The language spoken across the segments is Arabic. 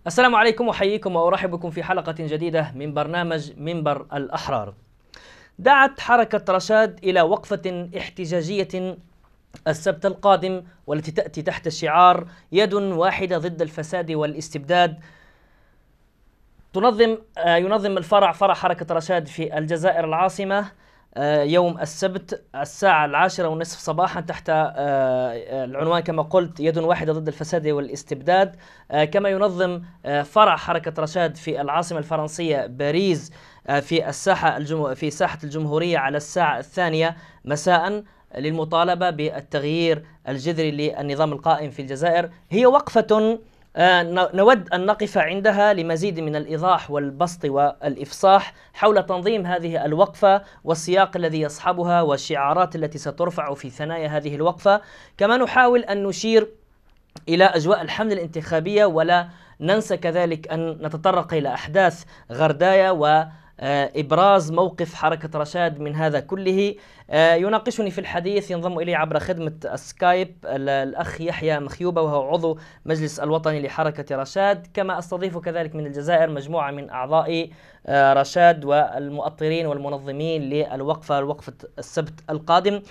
السلام عليكم، أحييكم وأرحب بكم في حلقة جديدة من برنامج منبر الأحرار. دعت حركة رشاد إلى وقفة احتجاجية السبت القادم، والتي تأتي تحت شعار يد واحدة ضد الفساد والاستبداد. ينظم فرع حركة رشاد في الجزائر العاصمة يوم السبت الساعة 10:30 صباحا تحت العنوان كما قلت يد واحدة ضد الفساد والاستبداد. كما ينظم فرع حركة رشاد في العاصمة الفرنسية باريس في ساحة الجمهورية على الساعة 2 مساء للمطالبة بالتغيير الجذري للنظام القائم في الجزائر. هي وقفة نود أن نقف عندها لمزيد من الإيضاح والبسط والإفصاح حول تنظيم هذه الوقفة والسياق الذي يصحبها والشعارات التي سترفع في ثنايا هذه الوقفة. كما نحاول أن نشير إلى أجواء الحملة الانتخابية، ولا ننسى كذلك أن نتطرق إلى أحداث غردايا وإبراز موقف حركة رشاد من هذا كله. يناقشني في الحديث ينضم إلي عبر خدمة السكايب الأخ يحيى مخيوبة، وهو عضو مجلس الوطني لحركة رشاد. كما أستضيف كذلك من الجزائر مجموعة من أعضاء رشاد والمؤطرين والمنظمين للوقفة، وقفة السبت القادم.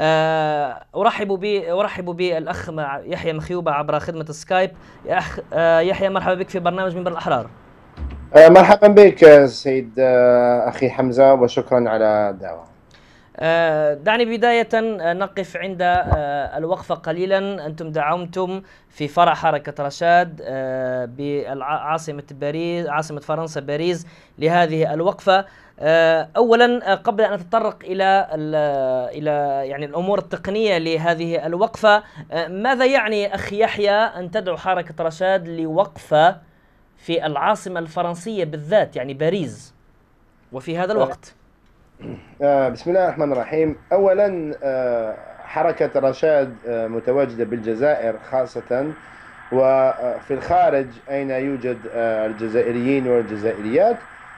أرحب بالأخ يحيى مخيوبة عبر خدمة السكايب. يا أخ يحيى، مرحبا بك في برنامج منبر الأحرار. مرحبا بك سيد أخي حمزة، وشكرا على الدعوة. دعني بداية نقف عند الوقفة قليلا. أنتم دعمتم في فرع حركة رشاد بعاصمة باريس، عاصمة فرنسا باريس، لهذه الوقفة. أولا قبل أن نتطرق إلى يعني الأمور التقنية لهذه الوقفة، ماذا يعني أخي يحيى أن تدعو حركة رشاد لوقفة في العاصمة الفرنسية بالذات، يعني باريس، وفي هذا الوقت؟ بسم الله الرحمن الرحيم. أولا حركة رشاد متواجدة بالجزائر خاصة، وفي الخارج أين يوجد الجزائريين والجزائريات.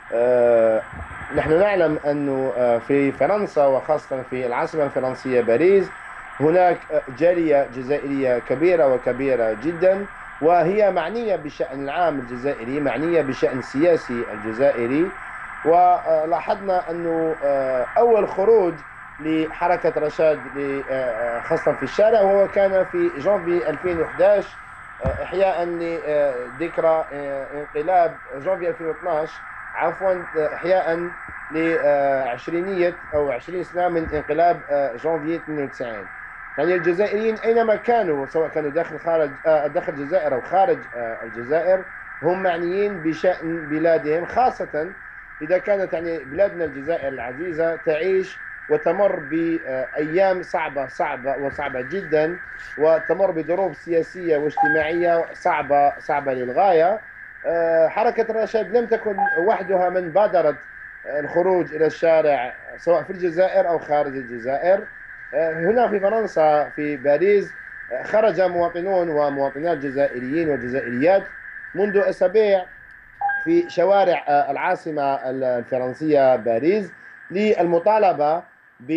نحن نعلم أنه في فرنسا وخاصة في العاصمة الفرنسية باريس هناك جالية جزائرية كبيرة وكبيرة جدا، وهي معنية بشأن العام الجزائري، معنية بشأن السياسي الجزائري. ولاحظنا أنه أول خروج لحركة رشاد خاصة في الشارع وهو كان في جانفي 2011، إحياء لذكرى انقلاب جانفي 2012، عفوا، إحياء لعشرينية أو 20 سنة من انقلاب جانفي 92. يعني الجزائريين أينما كانوا، سواء كانوا داخل الجزائر أو خارج الجزائر، هم معنيين بشأن بلادهم، خاصة إذا كانت يعني بلادنا الجزائر العزيزة تعيش وتمر بأيام صعبة جدا، وتمر بظروف سياسية واجتماعية صعبة للغاية. حركة رشاد لم تكن وحدها من بادرت الخروج إلى الشارع، سواء في الجزائر أو خارج الجزائر. هنا في فرنسا في باريس خرج مواطنون ومواطنات جزائريين وجزائريات منذ أسابيع في شوارع العاصمة الفرنسية باريس للمطالبة ب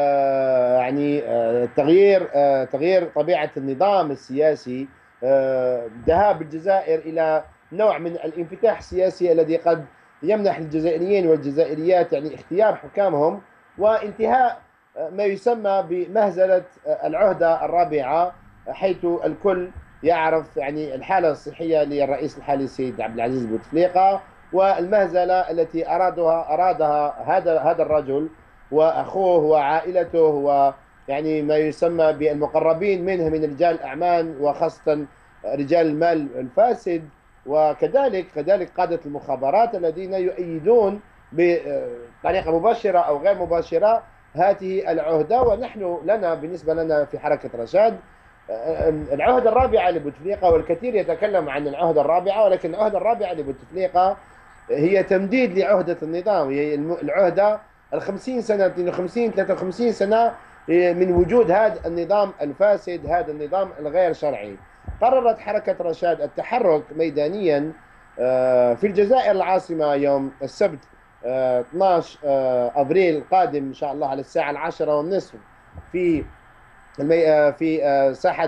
يعني تغيير طبيعة النظام السياسي، ذهاب الجزائر إلى نوع من الانفتاح السياسي الذي قد يمنح الجزائريين والجزائريات يعني اختيار حكامهم، وانتهاء ما يسمى بمهزلة العهدة الرابعة، حيث الكل يعرف يعني الحالة الصحية للرئيس الحالي السيد عبد العزيز بوتفليقة، والمهزلة التي أرادها هذا الرجل وأخوه وعائلته، ويعني ما يسمى بالمقربين منه من رجال الأعمال وخاصة رجال المال الفاسد، وكذلك قادة المخابرات الذين يؤيدون بطريقة مباشرة أو غير مباشرة هذه العهدة. ونحن بالنسبة لنا في حركة رشاد العهدة الرابعة لبوتفليقة، والكثير يتكلم عن العهدة الرابعة، ولكن العهدة الرابعة لبوتفليقة هي تمديد لعهدة النظام، هي العهدة 50 سنة 52 53 سنة من وجود هذا النظام الفاسد، هذا النظام الغير شرعي. قررت حركة رشاد التحرك ميدانيا في الجزائر العاصمة يوم السبت 12 أبريل القادم إن شاء الله على الساعة 10:30 في ساحة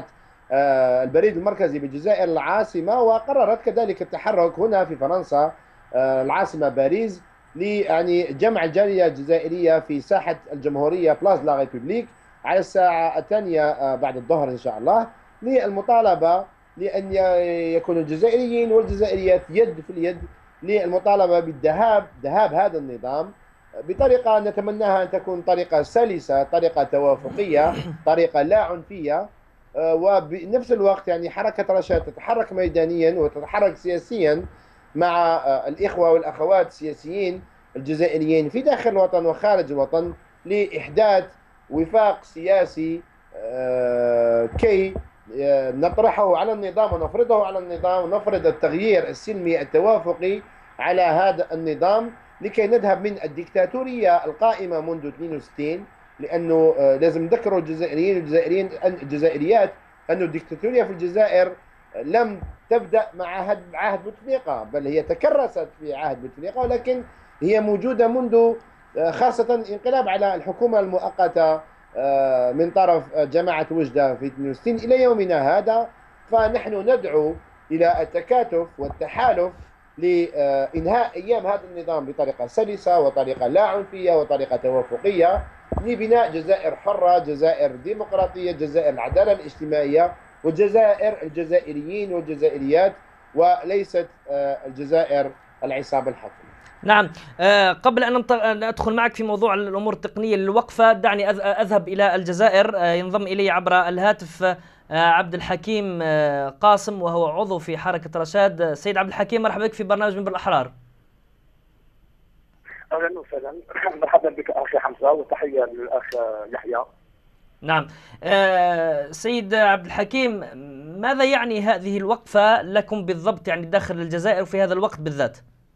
البريد المركزي بالجزائر العاصمة، وقررت كذلك التحرك هنا في فرنسا العاصمة باريس يعني جمع الجالية الجزائرية في ساحة الجمهورية بلاس لا ريبوبليك على الساعة الثانية بعد الظهر إن شاء الله، للمطالبة لأن يكون الجزائريين والجزائريات يد في اليد للمطالبة ذهاب هذا النظام بطريقة نتمناها أن تكون طريقة سلسة، طريقة توافقية، طريقة لا عنفية. وبنفس الوقت يعني حركة رشاد تتحرك ميدانيا وتتحرك سياسيا مع الإخوة والأخوات السياسيين الجزائريين في داخل الوطن وخارج الوطن لإحداث وفاق سياسي كي نطرحه على النظام ونفرضه على النظام، ونفرض التغيير السلمي التوافقي على هذا النظام لكي نذهب من الديكتاتورية القائمة منذ 62. لأنه لازم نذكروا الجزائريين الجزائريات أن الديكتاتورية في الجزائر لم تبدأ مع عهد بوتفليقة، بل هي تكرست في عهد بوتفليقة، ولكن هي موجودة منذ خاصة انقلاب على الحكومة المؤقتة من طرف جماعة وجدة في 62 إلى يومنا هذا. فنحن ندعو إلى التكاتف والتحالف لإنهاء أيام هذا النظام بطريقة سلسة وطريقة لا عنفية وطريقة توافقية لبناء جزائر حرة، جزائر ديمقراطية، جزائر العدالة الاجتماعية، وجزائر الجزائريين والجزائريات، وليست الجزائر العصابة الحاكمة. نعم. قبل أن أدخل معك في موضوع الأمور التقنية للوقفة، دعني أذهب إلى الجزائر. ينضم إلي عبر الهاتف عبد الحكيم قاسم، وهو عضو في حركة رشاد. سيد عبد الحكيم، مرحبا بك في برنامج منبر الأحرار. اهلا وسهلا، مرحبا بك اخي حمزه، وتحيه للاخ يحيى. نعم. سيد عبد الحكيم، ماذا يعني هذه الوقفة لكم بالضبط، يعني داخل الجزائر وفي هذا الوقت بالذات؟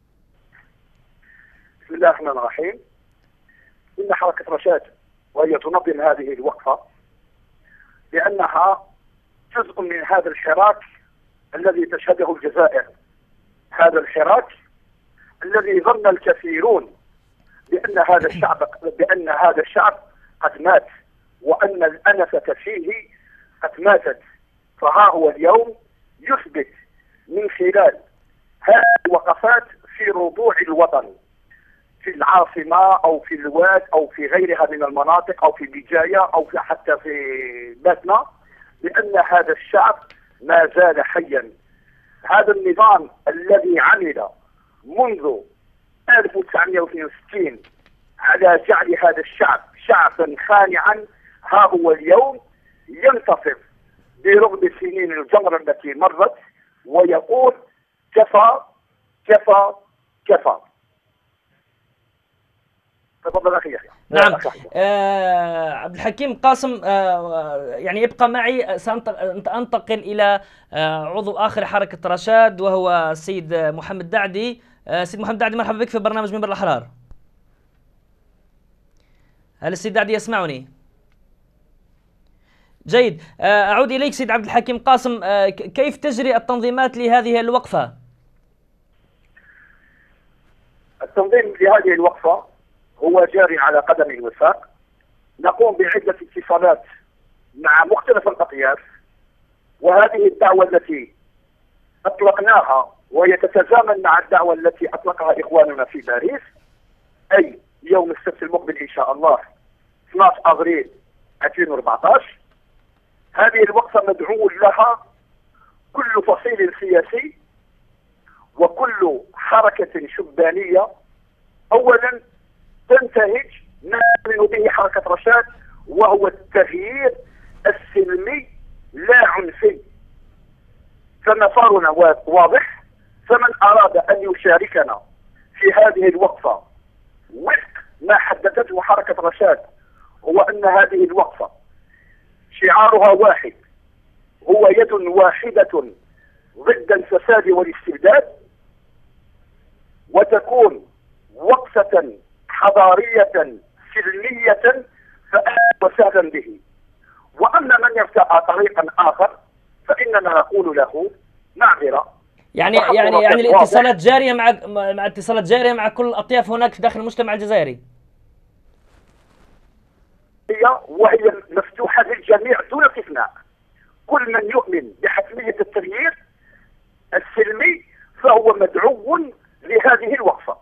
بسم الله الرحمن الرحيم. ان حركه رشاد وهي تنظم هذه الوقفه لانها جزء من هذا الحراك الذي تشهده الجزائر، هذا الحراك الذي ظن الكثيرون بأن هذا الشعب قد مات، وأن الأنفة فيه قد ماتت. فها هو اليوم يثبت من خلال هذه الوقفات في ربوع الوطن، في العاصمة أو في الواد أو في غيرها من المناطق أو في بجاية أو حتى في باتنا، بأن هذا الشعب ما زال حيا. هذا النظام الذي عمل منذ 1962 على جعل هذا الشعب شعبا خانعا، ها هو اليوم ينتصف برغم سنين الجمر التي مرت ويقول كفى كفى كفى. تفضل اخي يحيى. نعم. عبد الحكيم قاسم، يعني ابقى معي، سأنتقل إلى عضو آخر حركة رشاد وهو السيد محمد دعدي. سيد محمد دعدي، مرحبا بك في برنامج منبر الأحرار. هل السيد دعدي يسمعني؟ جيد. أعود إليك سيد عبد الحكيم قاسم، كيف تجري التنظيمات لهذه الوقفة؟ التنظيم لهذه الوقفة هو جاري على قدم وساق. نقوم بعدة اتصالات مع مختلف الأطياف، وهذه الدعوة التي أطلقناها وهي تتزامن مع الدعوة التي أطلقها إخواننا في باريس، أي يوم السبت المقبل إن شاء الله 12 أبريل 2014. هذه الوقفة مدعو لها كل فصيل سياسي وكل حركة شبانية أولا تنتهج ما نؤمن به حركة رشاد، وهو التغيير السلمي لا عنفي. فمسارنا واضح، فمن أراد أن يشاركنا في هذه الوقفة وفق ما حددته حركة رشاد، هو أن هذه الوقفة شعارها واحد، هو يد واحدة ضد الفساد والاستبداد، وتكون وقفة حضارية سلمية، فأهلا وسهلا به. وأما من يرتأى طريقا آخر فإننا نقول له معذرة. يعني الاتصالات جارية مع اتصالات جارية مع كل الأطياف هناك داخل المجتمع الجزائري، وهي مفتوحة للجميع دون استثناء. كل من يؤمن بحتمية التغيير السلمي فهو مدعو لهذه الوقفة.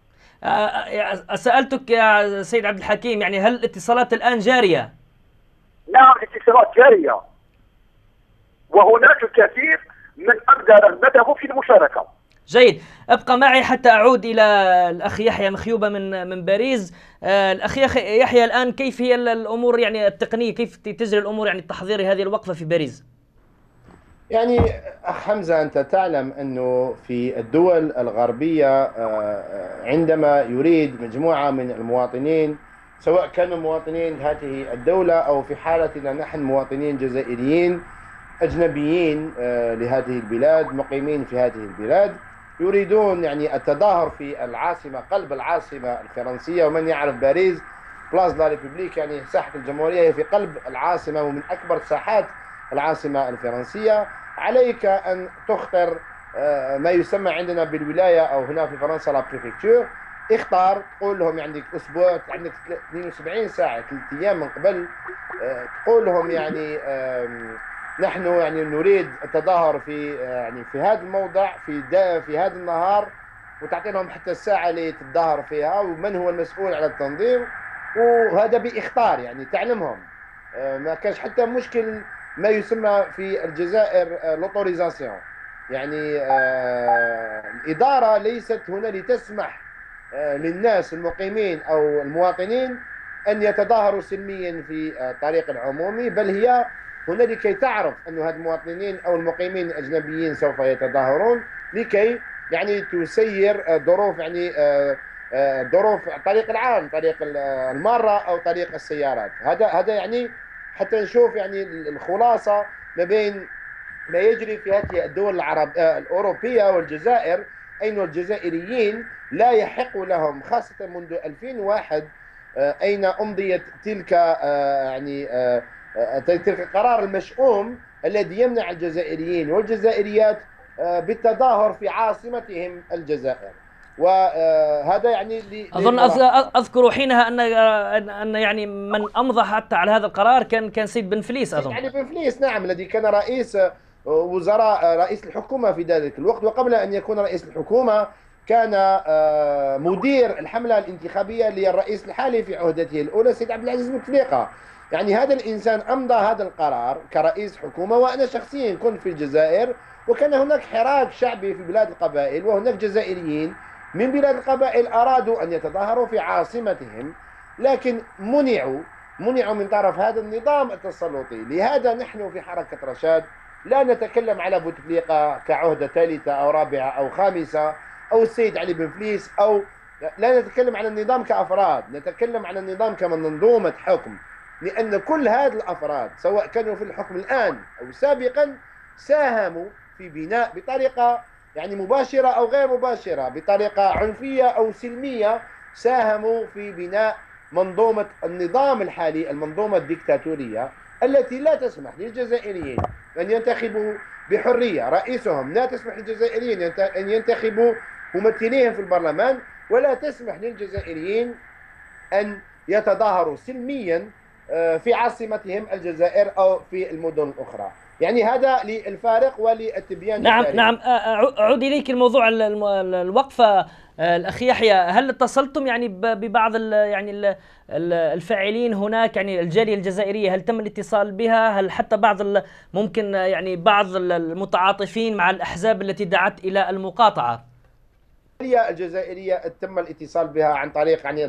سألتك يا سيد عبد الحكيم، يعني هل الاتصالات الآن جارية؟ نعم، الاتصالات جارية، وهناك الكثير من أبدى رغبته في المشاركة. جيد، ابقى معي حتى أعود إلى الأخ يحيى مخيوبة من باريس. الأخ يحيى، الآن كيف هي الأمور يعني التقنية، كيف تجري الأمور يعني تحضير هذه الوقفة في باريس؟ يعني أخ حمزة، أنت تعلم أنه في الدول الغربية عندما يريد مجموعة من المواطنين، سواء كانوا مواطنين هذه الدولة أو في حالتنا نحن مواطنين جزائريين أجنبيين لهذه البلاد مقيمين في هذه البلاد، يريدون يعني التظاهر في العاصمة، قلب العاصمة الفرنسية. ومن يعرف باريس بلاس لا ريبوبليك، يعني ساحة الجمهورية، هي في قلب العاصمة ومن أكبر ساحات العاصمة الفرنسية. عليك أن تختار ما يسمى عندنا بالولاية أو هنا في فرنسا لا بريفكتور. اختار، تقول لهم عندك أسبوع، عندك 72 ساعة، 3 أيام من قبل، تقول لهم يعني نحن يعني نريد التظاهر في يعني في هذا الموضع في هذا النهار، وتعطي لهم حتى الساعة اللي تتظاهر فيها ومن هو المسؤول على التنظيم. وهذا بإخطار، يعني تعلمهم. ما كانش حتى مشكل ما يسمى في الجزائر لوتوريزاسيون، يعني الإدارة ليست هنا لتسمح للناس المقيمين أو المواطنين أن يتظاهروا سلميا في الطريق العمومي، بل هي هنا لكي تعرف أن هذه المواطنين أو المقيمين الأجنبيين سوف يتظاهرون، لكي يعني تسير ظروف، يعني ظروف الطريق العام، طريق المارة أو طريق السيارات. هذا يعني حتى نشوف يعني الخلاصة ما بين ما يجري في هذه الدول الأوروبية والجزائر، أين الجزائريين لا يحق لهم، خاصة منذ 2001 أين أمضيت تلك يعني تلك القرار المشؤوم الذي يمنع الجزائريين والجزائريات بالتظاهر في عاصمتهم الجزائر. وهذا يعني أظن أذكر حينها أن يعني من أمضى حتى على هذا القرار كان سيد بن فليس، أظن. يعني بن فليس، نعم، الذي كان رئيس وزراء رئيس الحكومة في ذلك الوقت، وقبل أن يكون رئيس الحكومة كان مدير الحملة الانتخابية للرئيس الحالي في عهدته الأولى سيد عبد العزيز بوتفليقة. يعني هذا الإنسان أمضى هذا القرار كرئيس حكومة، وأنا شخصيا كنت في الجزائر، وكان هناك حراك شعبي في بلاد القبائل، وهناك جزائريين من بلاد القبائل أرادوا أن يتظاهروا في عاصمتهم، لكن منعوا من طرف هذا النظام التسلطي. لهذا نحن في حركة رشاد لا نتكلم على بوتفليقة كعهدة ثالثة أو رابعة أو خامسة أو السيد علي بن فليس، أو لا نتكلم عن النظام كأفراد، نتكلم عن النظام كمنظومة حكم. لأن كل هذه الأفراد سواء كانوا في الحكم الآن أو سابقا ساهموا في بناء بطريقة يعني مباشرة أو غير مباشرة، بطريقة عنفية أو سلمية، ساهموا في بناء منظومة النظام الحالي، المنظومة الديكتاتورية التي لا تسمح للجزائريين أن ينتخبوا بحرية رئيسهم، لا تسمح للجزائريين أن ينتخبوا ممثليهم في البرلمان، ولا تسمح للجزائريين أن يتظاهروا سلميا في عاصمتهم الجزائر أو في المدن الأخرى. يعني هذا للفارق وللتبيان. نعم أعود إليك الموضوع الوقفة. الأخ يحيى، هل اتصلتم يعني ببعض يعني الفاعلين هناك، يعني الجالية الجزائرية، هل تم الاتصال بها؟ هل حتى بعض ممكن يعني بعض المتعاطفين مع الأحزاب التي دعت إلى المقاطعة؟ الجزائرية تم الاتصال بها عن طريق يعني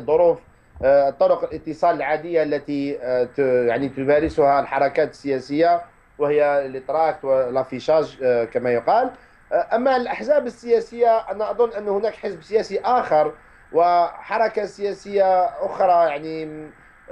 طرق الاتصال العادية التي يعني تمارسها الحركات السياسية، وهي الاتراك والافيشاج كما يقال. أما الأحزاب السياسية، أنا أظن أن هناك حزب سياسي آخر وحركة سياسية أخرى يعني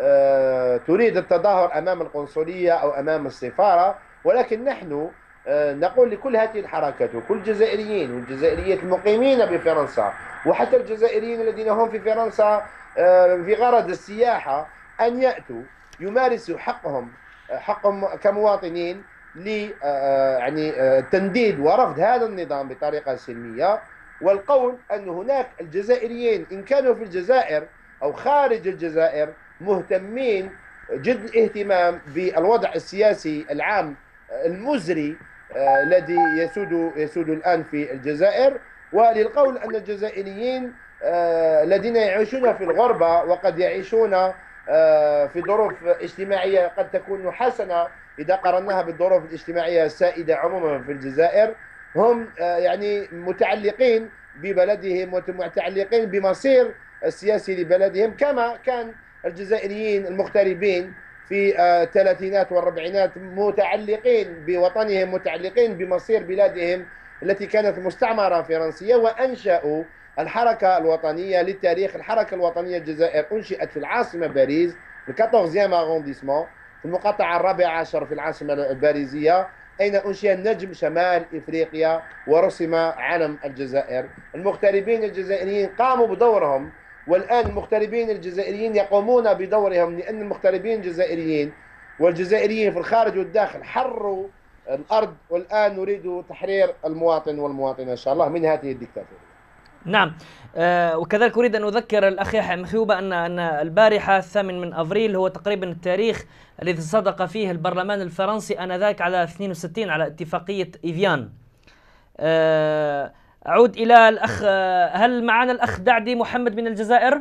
تريد التظاهر أمام القنصلية أو أمام السفارة، ولكن نحن نقول لكل هذه الحركات وكل الجزائريين والجزائريات المقيمين بفرنسا، وحتى الجزائريين الذين هم في فرنسا في غرض السياحة، أن يأتوا يمارسوا حقهم كمواطنين ل يعني تنديد ورفض هذا النظام بطريقة سلمية، والقول أن هناك الجزائريين إن كانوا في الجزائر أو خارج الجزائر مهتمين جد الاهتمام بالوضع السياسي العام المزري الذي يسود الآن في الجزائر، وللقول أن الجزائريين الذين يعيشون في الغربة وقد يعيشون في ظروف اجتماعية قد تكون حسنة إذا قارناها بالظروف الاجتماعية السائدة عموما في الجزائر، هم يعني متعلقين ببلدهم ومتعلقين بمصير السياسي لبلدهم، كما كان الجزائريين المغتربين في الثلاثينات والربعينات متعلقين بوطنهم، متعلقين بمصير بلادهم التي كانت مستعمرة فرنسية، وأنشأوا الحركة الوطنية للتاريخ. الحركة الوطنية الجزائر أنشئت في العاصمة باريس، في 14 أغونديسمون، في المقاطعة الرابعة عشر في العاصمة الباريزية، أين أنشئ نجم شمال إفريقيا ورسم علم الجزائر. المغتربين الجزائريين قاموا بدورهم، والآن المغتربين الجزائريين يقومون بدورهم، لأن المغتربين الجزائريين والجزائريين في الخارج والداخل حروا الأرض، والآن نريد تحرير المواطن والمواطنة إن شاء الله من هذه الدكتاتورية. نعم. وكذلك أريد أن أذكر الأخ يحيى مخيوبة أن البارحة 8 أبريل هو تقريبا التاريخ الذي صدق فيه البرلمان الفرنسي آنذاك على 62 على اتفاقية إيفيان. أعود إلى الأخ، هل معنا الأخ دعدي محمد من الجزائر؟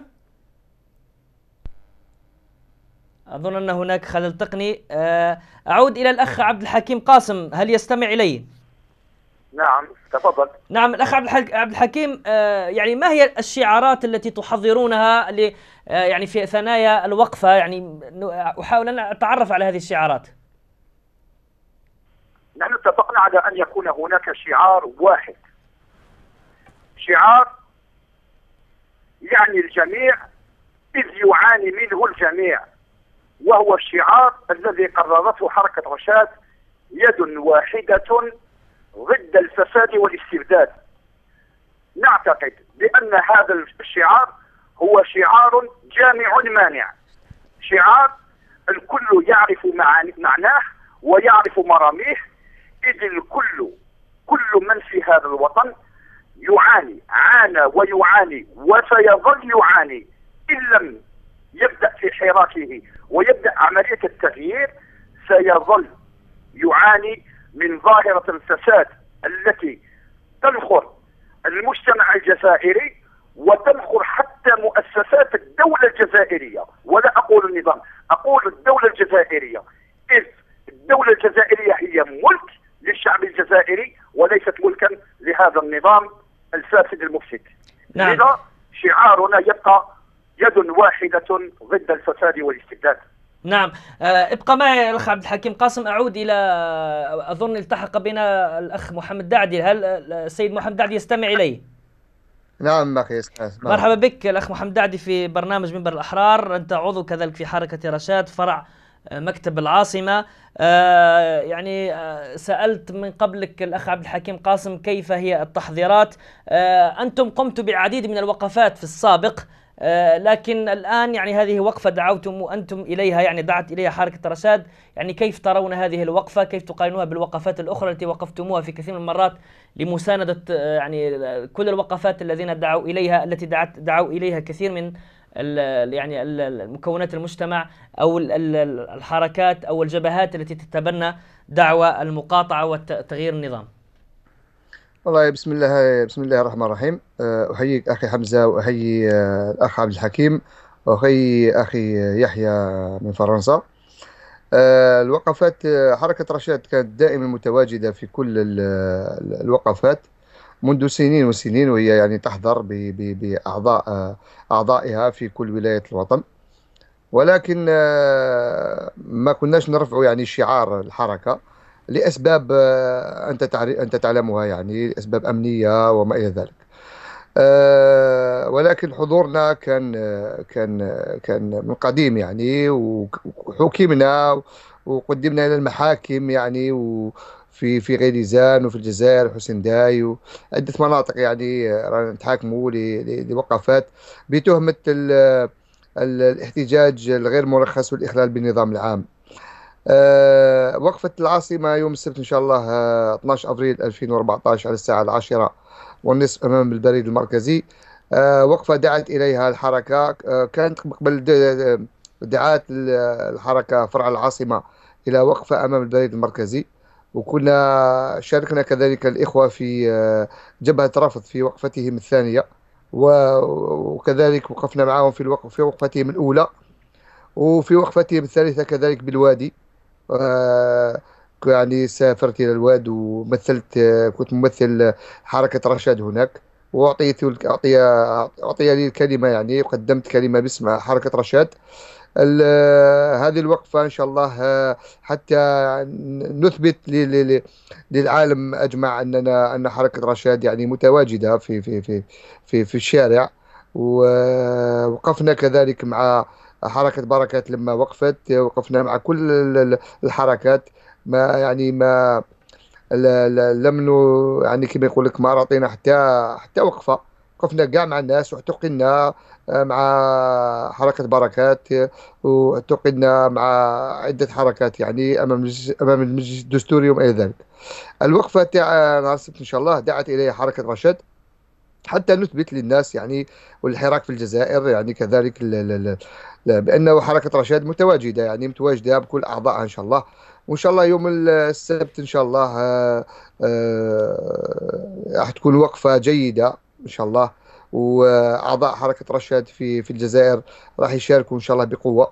أظن أن هناك خلل تقني. أعود إلى الأخ عبد الحكيم قاسم، هل يستمع إلي؟ نعم تفضل. نعم الأخ عبد الحكيم، يعني ما هي الشعارات التي تحضرونها يعني في ثنايا الوقفة؟ يعني أحاول أن أتعرف على هذه الشعارات. نحن اتفقنا على أن يكون هناك شعار واحد، شعار يعني الجميع إذ يعاني منه الجميع، وهو الشعار الذي قررته حركة رشاد: يد واحدة ضد الفساد والاستبداد. نعتقد بأن هذا الشعار هو شعار جامع مانع، شعار الكل يعرف معناه ويعرف مراميه، إذ كل من في هذا الوطن عانى ويعاني وسيظل يعاني إن لم يبدأ في حراكه ويبدأ عملية التغيير، سيظل يعاني من ظاهرة الفساد التي تنخر المجتمع الجزائري وتنخر حتى مؤسسات الدولة الجزائرية، ولا أقول النظام، أقول الدولة الجزائرية، إذ الدولة الجزائرية هي ملك للشعب الجزائري وليست ملكا لهذا النظام الفاسد المفسد. نعم. لذا شعارنا يبقى يد واحدة ضد الفساد والاستبداد. نعم. ابقى معي الأخ عبد الحكيم قاسم. أعود إلى، أظن التحق بنا الأخ محمد دعدي، هل السيد محمد دعدي يستمع إلي؟ نعم أخي اسمع. مرحبا بك الأخ محمد دعدي في برنامج منبر الأحرار، أنت عضو كذلك في حركة رشاد فرع مكتب العاصمة. يعني سألت من قبلك الأخ عبد الحكيم قاسم كيف هي التحضيرات. أنتم قمتوا بعديد من الوقفات في السابق، لكن الآن يعني هذه وقفة دعوتم أنتم إليها، يعني دعت إليها حركة رشاد، يعني كيف ترون هذه الوقفة؟ كيف تقارنوها بالوقفات الأخرى التي وقفتموها في كثير من المرات لمساندة يعني كل الوقفات الذين دعوا إليها، التي دعوا إليها كثير من يعني المكونات المجتمع أو الحركات أو الجبهات التي تتبنى دعوة المقاطعة وتغيير النظام؟ والله بسم الله الرحمن الرحيم. أحييك أخي حمزة، وأحيي الأخ عبد الحكيم، وأحيي أخي يحيى من فرنسا. الوقفات حركة رشاد كانت دائما متواجدة في كل الوقفات منذ سنين وسنين، وهي يعني تحضر بأعضائها في كل ولاية الوطن، ولكن ما كناش نرفع يعني شعار الحركة لأسباب أنت تعلمها، يعني أسباب أمنية وما إلى ذلك. ولكن حضورنا كان من قديم يعني، وحكمنا وقدمنا إلى المحاكم يعني، وفي غيليزان وفي الجزائر وحسين داي وعدة مناطق يعني رانا نتحاكموا لوقفات بتهمة الاحتجاج الغير مرخص والإخلال بالنظام العام. وقفة العاصمة يوم السبت إن شاء الله 12 أبريل 2014 على الساعة 10:30 أمام البريد المركزي. وقفة دعت إليها الحركة، كانت قبل دعات الحركة فرع العاصمة إلى وقفة أمام البريد المركزي، وكنا شاركنا كذلك الإخوة في جبهة رفض في وقفتهم الثانية، وكذلك وقفنا معهم في وقفتهم الأولى، وفي وقفتهم الثالثة كذلك بالوادي. آه، يعني سافرت إلى الواد ومثلت، كنت ممثل حركة رشاد هناك، أعطي لي الكلمة، يعني قدمت كلمة باسم حركة رشاد. هذه الوقفة إن شاء الله حتى نثبت للعالم أجمع أن حركة رشاد يعني متواجدة في الشارع. ووقفنا كذلك مع حركة بركات لما وقفت، وقفنا مع كل الحركات. ما يعني ما لم يعني كما يقول لك ما رأينا حتى وقفة. وقفنا كاع مع الناس، واعتقلنا مع حركة بركات، واعتقلنا مع عدة حركات يعني أمام المجلس الدستوري وما إلى ذلك. الوقفة تاع نهار السبت إن شاء الله دعت إليها حركة رشاد حتى نثبت للناس يعني، والحراك في الجزائر يعني كذلك بأنه حركة رشاد متواجدة، يعني متواجدة بكل أعضائها إن شاء الله. وإن شاء الله يوم السبت إن شاء الله راح تكون وقفة جيدة إن شاء الله. وأعضاء حركة رشاد في الجزائر راح يشاركوا إن شاء الله بقوة.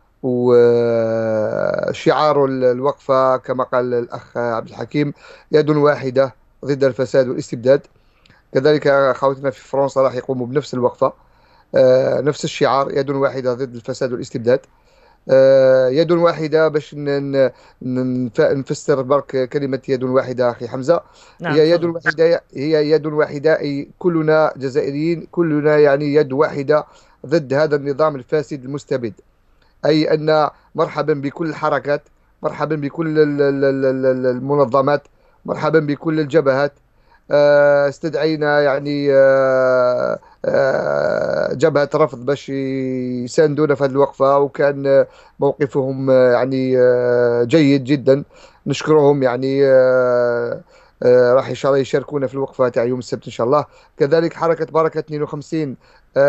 وشعار الوقفة كما قال الأخ عبد الحكيم: يد واحدة ضد الفساد والاستبداد. كذلك أخوتنا في فرنسا راح يقوموا بنفس الوقفة، نفس الشعار: يد واحدة ضد الفساد والاستبداد. يد واحدة باش نفسر برك كلمة يد واحدة أخي حمزة. نعم هي يد تفضل. واحدة، هي يد واحدة أي كلنا جزائريين، كلنا يعني يد واحدة ضد هذا النظام الفاسد المستبد. أي أن مرحبا بكل الحركات، مرحبا بكل المنظمات، مرحبا بكل الجبهات. استدعينا يعني جبهة رفض باش يساندونا في هذه الوقفة، وكان موقفهم يعني جيد جدا، نشكرهم يعني. راح إن شاء الله يشاركونا في الوقفة تاع يوم السبت إن شاء الله. كذلك حركة بركة 52،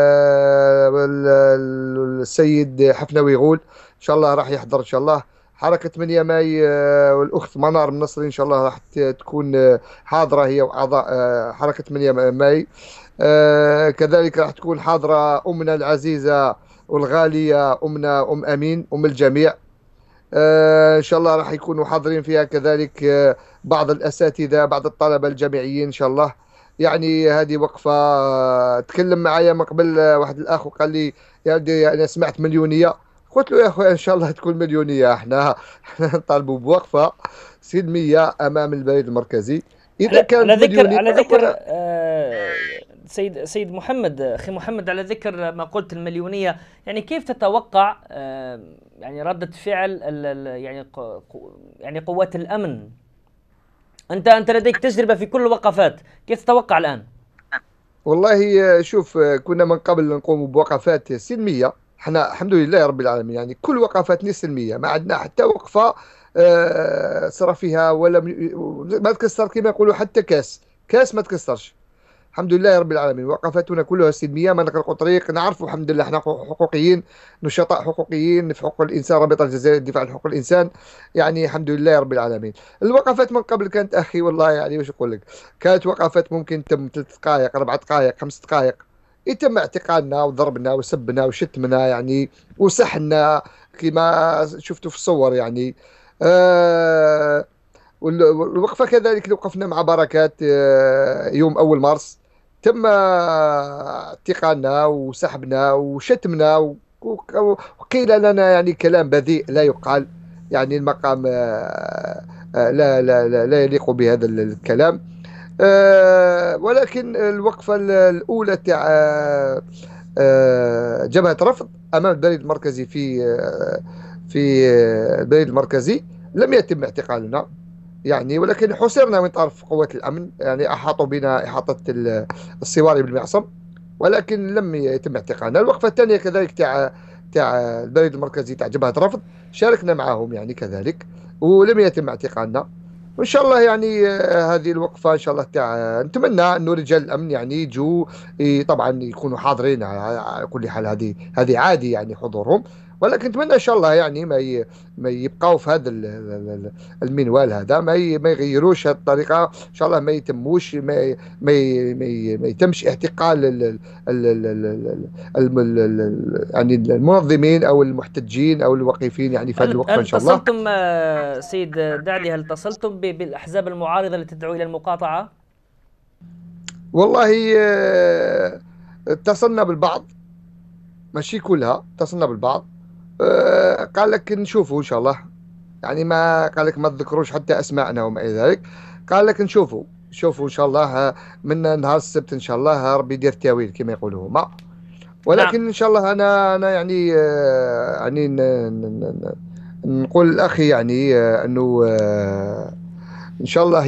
السيد حفنوي غول إن شاء الله راح يحضر إن شاء الله. حركة 8 ماي والأخت منار النصري إن شاء الله راح تكون حاضرة هي وأعضاء حركة 8 ماي. كذلك راح تكون حاضرة أمنا العزيزة والغالية، أم أمين، أم الجميع. إن شاء الله راح يكونوا حاضرين فيها كذلك بعض الأساتذة، بعض الطلبة الجامعيين إن شاء الله. يعني هذه وقفة تكلم معايا من قبل واحد الأخ وقال لي: يا ودي أنا سمعت مليونية. قلت له: يا أخويا إن شاء الله تكون مليونية. احنا نطالبوا بوقفة سلمية أمام البريد المركزي. إذا على كانت ذكر مليونية على ذكر ولا سيد محمد، اخي محمد، على ذكر ما قلت المليونيه، يعني كيف تتوقع يعني ردة فعل يعني قوات الامن؟ انت لديك تجربه في كل الوقفات، كيف تتوقع الان؟ والله شوف، كنا من قبل نقوم بوقفات سلمية. احنا الحمد لله رب العالمين يعني كل وقفاتنا سلمية، ما عندنا حتى وقفة صرا فيها ولا ما تكسر كما يقولوا، حتى كاس ما تكسرش. الحمد لله رب العالمين وقفاتنا كلها سلميه، ما نغلقوا طريق، نعرفوا الحمد لله احنا حقوقيين، نشطاء حقوقيين في حقوق الانسان، رابطه الجزائر للدفاع عن حقوق الانسان. يعني الحمد لله رب العالمين. الوقفات من قبل كانت اخي والله يعني واش نقول لك، كانت وقفات ممكن تم 3 دقائق، 4 دقائق، 5 دقائق، يتم اعتقالنا وضربنا وسبنا وشتمنا يعني، وسحنا كما شفتوا في الصور يعني. آه والوقفة كذلك اللي وقفنا مع بركات يوم 1 مارس، تم اعتقالنا وسحبنا وشتمنا وقيل لنا يعني كلام بذيء لا يقال، يعني المقام لا يليق بهذا الكلام. ولكن الوقفة الأولى تاع جبهة رفض أمام البريد المركزي في البريد المركزي لم يتم اعتقالنا يعني، ولكن حصرنا من طرف قوات الأمن، يعني أحاطوا بنا إحاطة الصواري بالمعصم، ولكن لم يتم اعتقالنا. الوقفة الثانية كذلك تاع البريد المركزي تاع جبهة رفض، شاركنا معهم يعني كذلك، ولم يتم اعتقالنا. وإن شاء الله يعني هذه الوقفة إن شاء الله تاع نتمنى أنه رجال الأمن يعني يجوا طبعا يكونوا حاضرين على كل حال، هذه عادي يعني حضورهم، ولكن نتمنى ان شاء الله يعني ما يبقاو في هذا المنوال هذا، ما يغيروش هذه الطريقه ان شاء الله، ما يتموش ما يتمش اعتقال يعني المنظمين او المحتجين او الواقفين يعني في هذه الوقفه هل ان شاء الله. اتصلتم سيد دعلي، هل اتصلتم بالأحزاب المعارضة التي تدعو إلى المقاطعة؟ والله اتصلنا بالبعض، ماشي كلها، اتصلنا بالبعض. قال لك نشوفوا ان شاء الله، يعني ما قال لك ما تذكروش حتى اسماءنا وما الى ذلك. قال لك شوفوا ان شاء الله من نهار السبت ان شاء الله ربي يدير التاويل كما يقولوا هما. نعم. ولكن ان شاء الله انا يعني يعني نقول لاخي يعني انه ان شاء الله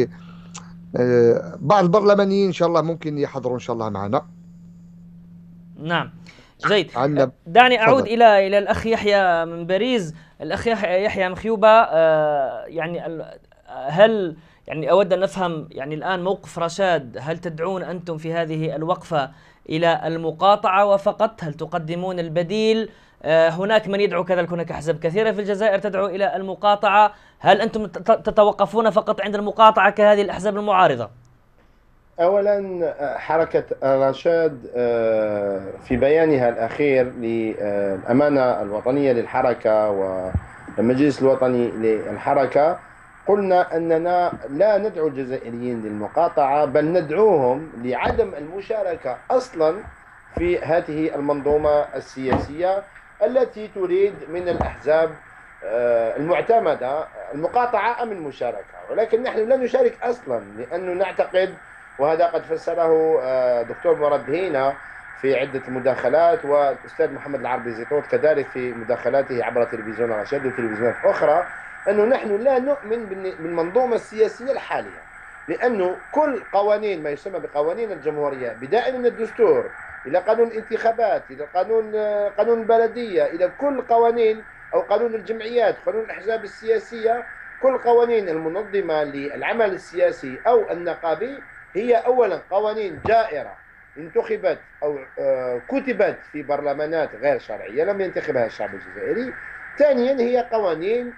بعض البرلمانيين ان شاء الله ممكن يحضروا ان شاء الله معنا. نعم، جيد. عندنا. دعني أعود تفضل. إلى الأخ يحيى من باريس. الأخ يحيى مخيوبة، يعني هل يعني أود أن نفهم يعني الآن موقف رشاد، هل تدعون أنتم في هذه الوقفة إلى المقاطعة وفقط؟ هل تقدمون البديل؟ هناك من يدعو كذلك، هناك أحزاب كثيرة في الجزائر تدعو إلى المقاطعة، هل أنتم تتوقفون فقط عند المقاطعة كهذه الأحزاب المعارضة؟ أولا حركة رشاد في بيانها الأخير للأمانة الوطنية للحركة والمجلس الوطني للحركة، قلنا أننا لا ندعو الجزائريين للمقاطعة، بل ندعوهم لعدم المشاركة أصلا في هذه المنظومة السياسية التي تريد من الأحزاب المعتمدة المقاطعة أم المشاركة. ولكن نحن لا نشارك أصلا، لأنه نعتقد، وهذا قد فسره دكتور مراد هينا في عدة مداخلات، والأستاذ محمد العربي زيتوت كذلك في مداخلاته عبر تلفزيون رشاد وتلفزيونات أخرى، أنه نحن لا نؤمن بالمنظومة السياسية الحالية، لأنه كل قوانين ما يسمى بقوانين الجمهورية، بداية من الدستور إلى قانون الانتخابات إلى قانون البلدية إلى كل قوانين، أو قانون الجمعيات، قانون الأحزاب السياسية، كل قوانين المنظمة للعمل السياسي أو النقابي هي أولا قوانين جائرة انتخبت أو كتبت في برلمانات غير شرعية لم ينتخبها الشعب الجزائري. ثانيا هي قوانين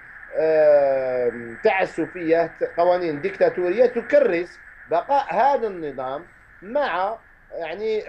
تعسفية، قوانين ديكتاتورية تكرس بقاء هذا النظام، مع يعني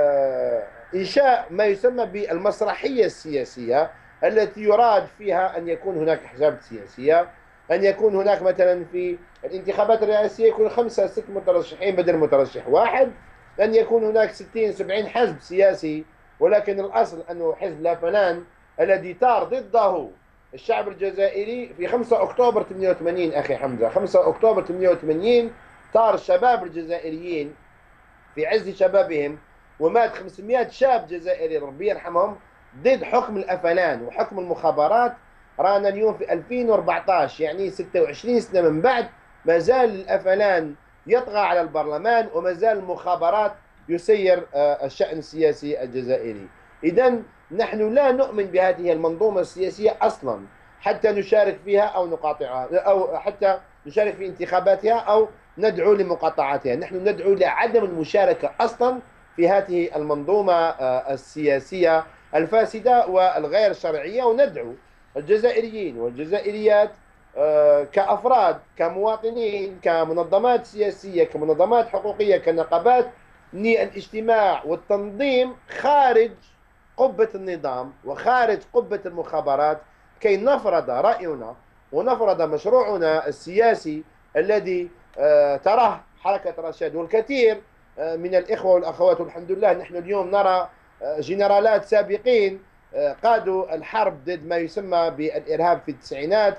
إنشاء ما يسمى بالمسرحية السياسية التي يراد فيها أن يكون هناك أحزاب سياسية، أن يكون هناك مثلا في الانتخابات الرئاسية يكون 5 6 مترشحين بدل مترشح واحد، أن يكون هناك 60 70 حزب سياسي، ولكن الأصل أنه حزب لا فنان الذي ثار ضده الشعب الجزائري في 5 أكتوبر 88. أخي حمزة، 5 أكتوبر 88 ثار الشباب الجزائريين في عز شبابهم، ومات 500 شاب جزائري ربي يرحمهم ضد حكم الأفلان وحكم المخابرات. رانا اليوم في 2014، يعني 26 سنة من بعد، ما زال الأفلان يطغى على البرلمان، وما زال المخابرات يسير الشأن السياسي الجزائري. إذا نحن لا نؤمن بهذه المنظومة السياسية أصلا حتى نشارك فيها أو نقاطعها، أو حتى نشارك في انتخاباتها أو ندعو لمقاطعتها. نحن ندعو لعدم المشاركة أصلا في هذه المنظومة السياسية الفاسدة والغير شرعية، وندعو الجزائريين والجزائريات كأفراد، كمواطنين، كمنظمات سياسية، كمنظمات حقوقية، كنقابات، للاجتماع والتنظيم خارج قبة النظام وخارج قبة المخابرات، كي نفرض رأينا ونفرض مشروعنا السياسي الذي تراه حركة رشاد والكثير من الإخوة والأخوات. والحمد لله نحن اليوم نرى جنرالات سابقين قادوا الحرب ضد ما يسمى بالإرهاب في التسعينات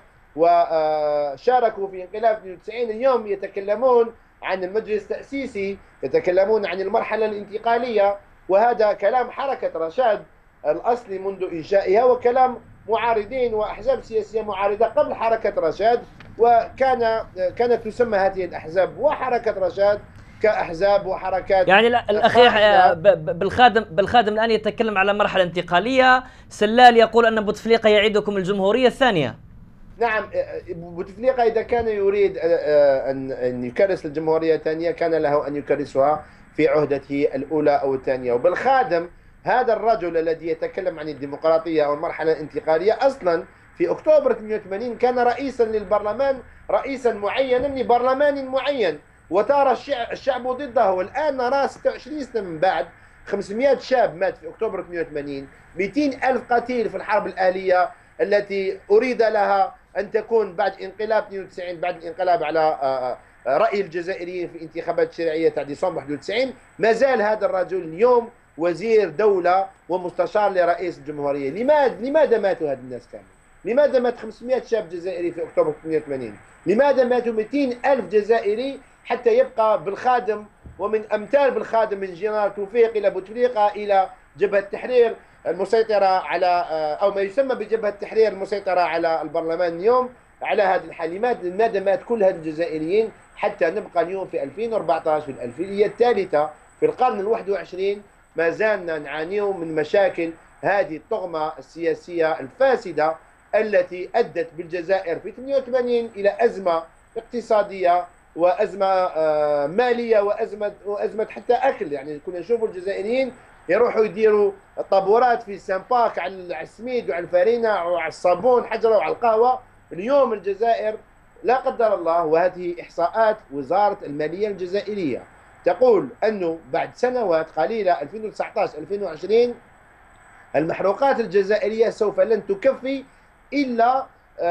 وشاركوا في انقلاب 92، اليوم يتكلمون عن المجلس التأسيسي، يتكلمون عن المرحلة الانتقالية، وهذا كلام حركة رشاد الأصلي منذ إنشائها، وكلام معارضين وأحزاب سياسية معارضة قبل حركة رشاد، كانت تسمى هذه الأحزاب وحركة رشاد كأحزاب وحركات. يعني الأخ يحيى بالخادم الآن يتكلم على مرحلة انتقالية، سلال يقول أن بوتفليقة يعيدكم الجمهورية الثانية. نعم، بوتفليقة إذا كان يريد أن يكرس الجمهورية الثانية كان له أن يكرسها في عهدته الأولى أو الثانية. وبالخادم هذا الرجل الذي يتكلم عن الديمقراطية أو المرحلة الانتقالية أصلا في أكتوبر 88 كان رئيسا للبرلمان، رئيسا معينا لبرلمان معين، وثار الشعب ضده. والآن نرى 26 سنة من بعد 500 شاب مات في أكتوبر 88، 200 ألف قتيل في الحرب الآلية التي أريد لها أن تكون بعد انقلاب 92، بعد الانقلاب على رأي الجزائريين في انتخابات الشرعية تاع ديسمبر 91. ما زال هذا الرجل اليوم وزير دولة ومستشار لرئيس الجمهورية. لماذا ماتوا هذا الناس كامل؟ لماذا مات 500 شاب جزائري في أكتوبر 88؟ لماذا ماتوا 200 ألف جزائري حتى يبقى بالخادم ومن أمثال بالخادم من جنرال توفيق إلى بوتفليقة إلى جبهة التحرير المسيطرة على أو ما يسمى بجبهة التحرير المسيطرة على البرلمان اليوم على هذا الحال؟ لماذا مات كل هذه الجزائريين حتى نبقى اليوم في 2014 في الألفية الثالثة في القرن ال21 ما زالنا نعاني من مشاكل هذه الطغمة السياسية الفاسدة التي أدت بالجزائر في 88 إلى أزمة اقتصادية وأزمة مالية وأزمة حتى أكل. يعني كنا نشوفوا الجزائريين يروحوا يديروا طابورات في سامباك على السميد وعلى الفارينة وعلى الصابون حجرة وعلى القهوة. اليوم الجزائر لا قدر الله، وهذه إحصاءات وزارة المالية الجزائرية تقول أنه بعد سنوات قليلة 2019-2020 المحروقات الجزائرية سوف لن تكفي إلا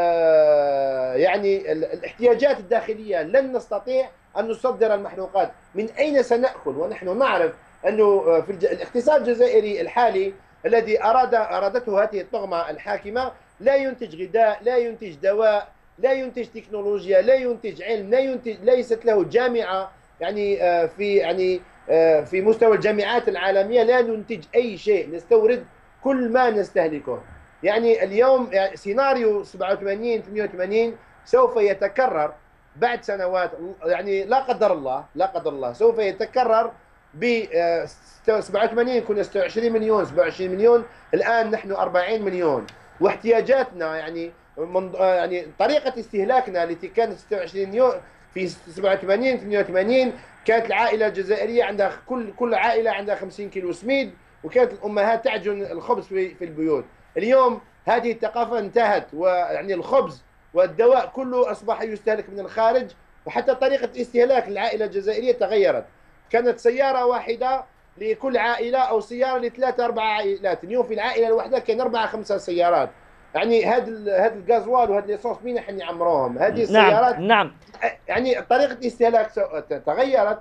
يعني الاحتياجات الداخلية. لن نستطيع أن نصدر المحروقات. من أين سنأخذ ونحن نعرف أنه في الاقتصاد الجزائري الحالي الذي أرادته هذه الطغمة الحاكمة لا ينتج غذاء، لا ينتج دواء، لا ينتج تكنولوجيا، لا ينتج علم، ليست له جامعة يعني في مستوى الجامعات العالمية لا ننتج أي شيء، نستورد كل ما نستهلكه. يعني اليوم سيناريو 87-88 سوف يتكرر بعد سنوات، يعني لا قدر الله سوف يتكرر. ب 87 كنا 26 مليون 27 مليون، الآن نحن 40 مليون. واحتياجاتنا يعني طريقة استهلاكنا التي كانت 26 مليون في 87 كانت العائلة الجزائرية عندها كل عائلة عندها 50 كيلو سميد، وكانت الأمهات تعجن الخبز في البيوت. اليوم هذه الثقافة انتهت، ويعني الخبز والدواء كله أصبح يستهلك من الخارج، وحتى طريقة استهلاك العائلة الجزائرية تغيرت. كانت سيارة واحدة لكل عائلة أو سيارة ل3-4 عائلات. اليوم في العائلة الواحدة كان 4-5 سيارات. يعني هذا الغازوال وهذا الإيسانس مين حن يعمروهم؟ هذه السيارات نعم. يعني طريقة الاستهلاك تغيرت،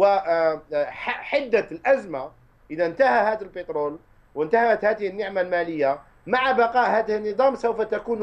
وحدة الأزمة إذا انتهى هذا البترول وانتهت هذه النعمة المالية مع بقاء هذا النظام سوف تكون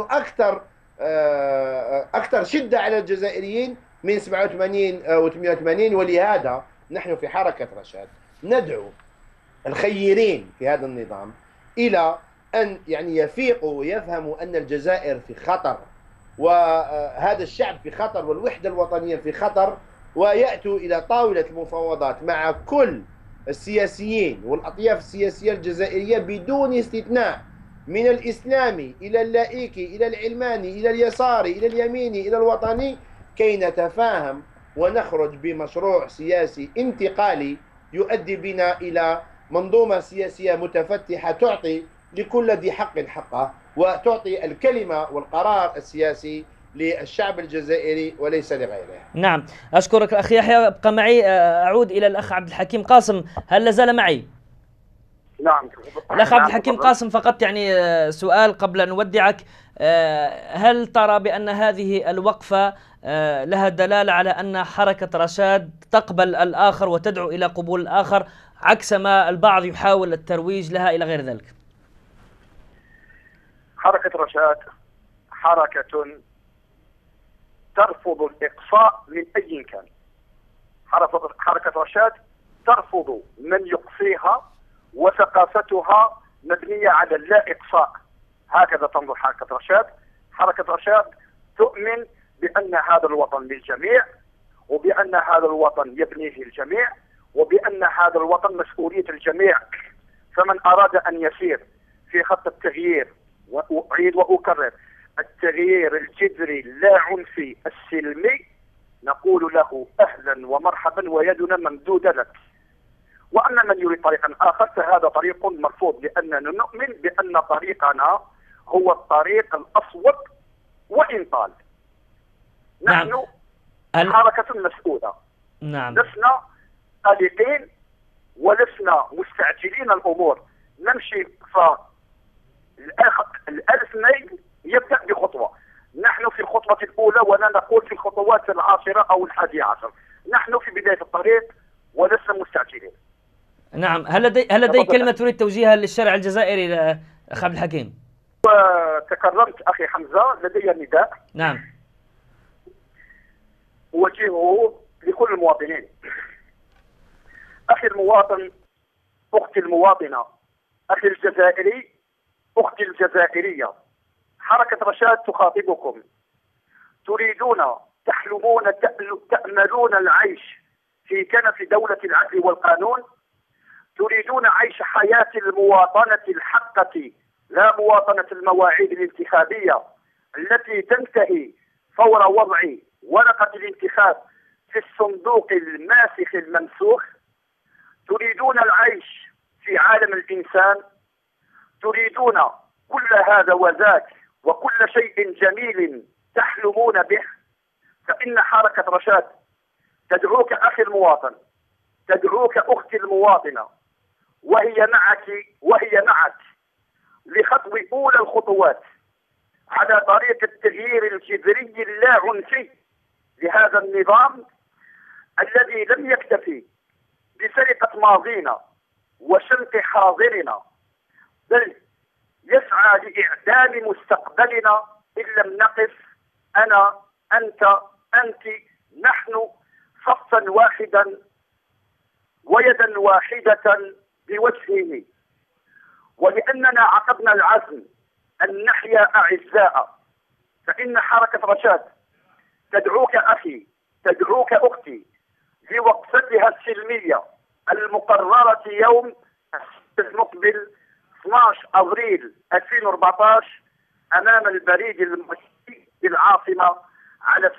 أكثر شدة على الجزائريين من 87 و 88. ولهذا نحن في حركة رشاد ندعو الخيرين في هذا النظام إلى أن يعني يفيقوا ويفهموا أن الجزائر في خطر، وهذا الشعب في خطر، والوحدة الوطنية في خطر، ويأتوا إلى طاولة المفاوضات مع كل السياسيين والأطياف السياسية الجزائرية بدون استثناء، من الإسلامي إلى اللائكي إلى العلماني إلى اليساري إلى اليميني إلى الوطني، كي نتفاهم ونخرج بمشروع سياسي انتقالي يؤدي بنا إلى منظومة سياسية متفتحة تعطي لكل ذي حق حقه، وتعطي الكلمة والقرار السياسي للشعب الجزائري وليس لغيره. نعم، أشكرك أخي يحيى. ابقى معي، أعود إلى الأخ عبد الحكيم قاسم. هل لازال معي؟ نعم. الأخ عبد الحكيم قاسم، فقط يعني سؤال قبل أن نودعك. هل ترى بأن هذه الوقفة لها دلالة على أن حركة رشاد تقبل الآخر وتدعو إلى قبول الآخر، عكس ما البعض يحاول الترويج لها إلى غير ذلك؟ حركة رشاد حركة ترفض الإقصاء من أي كان. حركة رشاد ترفض من يقصيها، وثقافتها مبنية على اللا إقصاء. هكذا تنظر حركة رشاد. حركة رشاد تؤمن بأن هذا الوطن للجميع، وبأن هذا الوطن يبنيه الجميع، وبأن هذا الوطن مسؤولية الجميع. فمن أراد أن يسير في خط التغيير، وأعيد وأكرر، التغيير الجذري لا عنفي السلمي، نقول له أهلا ومرحبا ويدنا ممدودة لك. وأن من يريد طريقا آخر فهذا طريق مرفوض، لأننا نؤمن بأن طريقنا هو الطريق الأصوب وإن طال. نعم. نحن حركة مسؤولة، نعم، لسنا قلقين ولسنا مستعجلين الأمور، نمشي فالألف ميل يبدأ بخطوة. نحن في الخطوة الأولى ولا نقول في الخطوات العاشرة أو 11. نحن في بداية الطريق ولسنا مستعجلين. نعم. هل لدي كلمة تريد توجيهها للشارع الجزائري أخ عبد الحكيم؟ وتكرمت أخي حمزة، لدي نداء نعم. أوجهه لكل المواطنين. أخي المواطن، أختي المواطنة، أخي الجزائري، أختي الجزائرية، حركة رشاد تخاطبكم. تريدون، تحلمون، تأملون العيش في كنف دولة العدل والقانون. تريدون عيش حياة المواطنة الحقة، لا مواطنة المواعيد الانتخابية التي تنتهي فور وضع ورقة الانتخاب في الصندوق الماسخ الممسوخ. تريدون العيش في عالم الإنسان. تريدون كل هذا وذاك وكل شيء جميل تحلمون به، فإن حركة رشاد تدعوك أخي المواطن، تدعوك أختي المواطنة، وهي معك لخطو أولى الخطوات على طريق التغيير الجذري اللاعنفي لهذا النظام الذي لم يكتفي بسرقة ماضينا وشنق حاضرنا، بل يسعى لإعدام مستقبلنا إن لم نقف أنا، أنت، نحن صفا واحدا ويدا واحدة بوجهه. ولأننا عقدنا العزم أن نحيا أعزاء، فإن حركة رشاد تدعوك أخي، تدعوك أختي لوقفتها السلمية المقررة يوم المقبل 12 أبريل 2014 أمام البريد المصري بالعاصمة على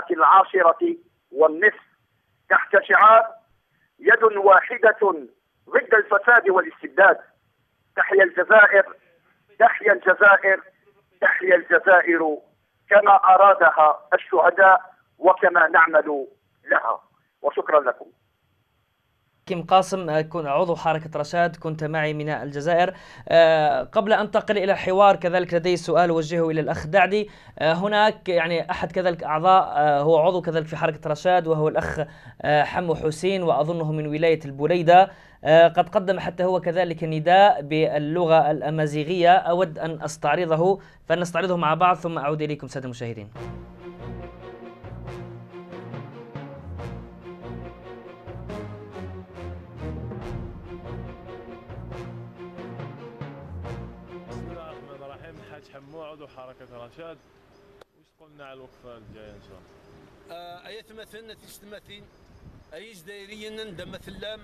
10:10 تحت شعار يد واحدة ضد الفساد والاستبداد. تحيا الجزائر، تحيا الجزائر، تحيا الجزائر كما أرادها الشهداء وكما نعمل لها. وشكرا لكم. حكيم قاسم، كنت عضو حركة رشاد، كنت معي من الجزائر. قبل أن أنتقل إلى الحوار كذلك لدي سؤال أوجهه إلى الأخ دعدي. هناك يعني أحد كذلك أعضاء هو عضو كذلك في حركة رشاد، وهو الأخ حمو حسين، وأظنه من ولاية البوليدة، قد قدم حتى هو كذلك نداء باللغة الأمازيغية. أود أن أستعرضه، فنستعرضه مع بعض ثم أعود إليكم سادة المشاهدين. حمو عضو حركة رشاد، وش قلنا على الوقفة الجاية إن شاء الله؟ أي تمثلنا تشتمثين أي جزائريين ندمثلام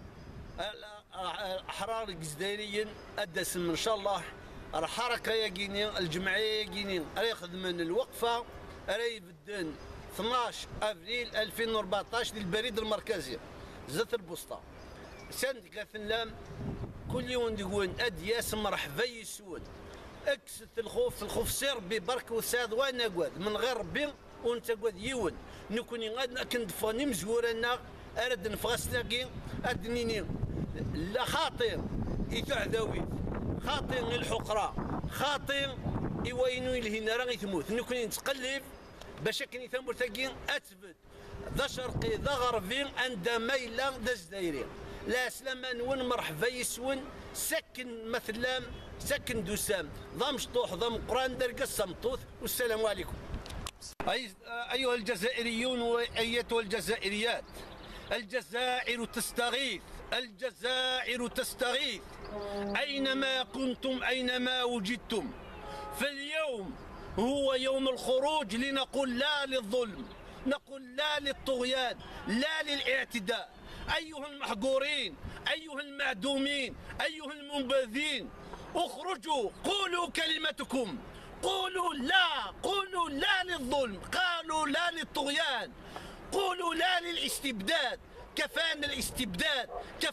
أحرار جزائريين أدسم إن شاء الله الحركة يجيني الجمعية يجيني ياخذ من الوقفة يبدن 12 أبريل 2014 للبريد المركزي زت البسطة سند كاثنلام كل يوم يقول أدياس مرحبا يسود اكست الخوف سير ببرك وساد وانا قواد من غير ربي وانت قواد يون نكوني غادنا كندفاني مزورنا ارد نفغسناكي ادنيني لا خاطر يتعذوي خاطر الحقره خاطر يوينو الهنا راه يثموت نكوني نتقلب باش كني ثمور تاكي اثبت ذا شرقي ذا غربي عندما الى ذا الجزائري لا سلام نون مرحبا يسون سكن مثلا سكن دوسام ضم مشطوح ضم قران درقه صمتوث والسلام عليكم. ايها الجزائريون وايتها الجزائريات، الجزائر تستغيث، الجزائر تستغيث اينما كنتم اينما وجدتم. فاليوم هو يوم الخروج لنقول لا للظلم، نقول لا للطغيان، لا للاعتداء. أيها المحقورين، أيها المعدومين، أيها المنبذين، اخرجوا قولوا كلمتكم، قولوا لا للظلم، قالوا لا للطغيان، قولوا لا للاستبداد. كفانا الاستبداد، كفانا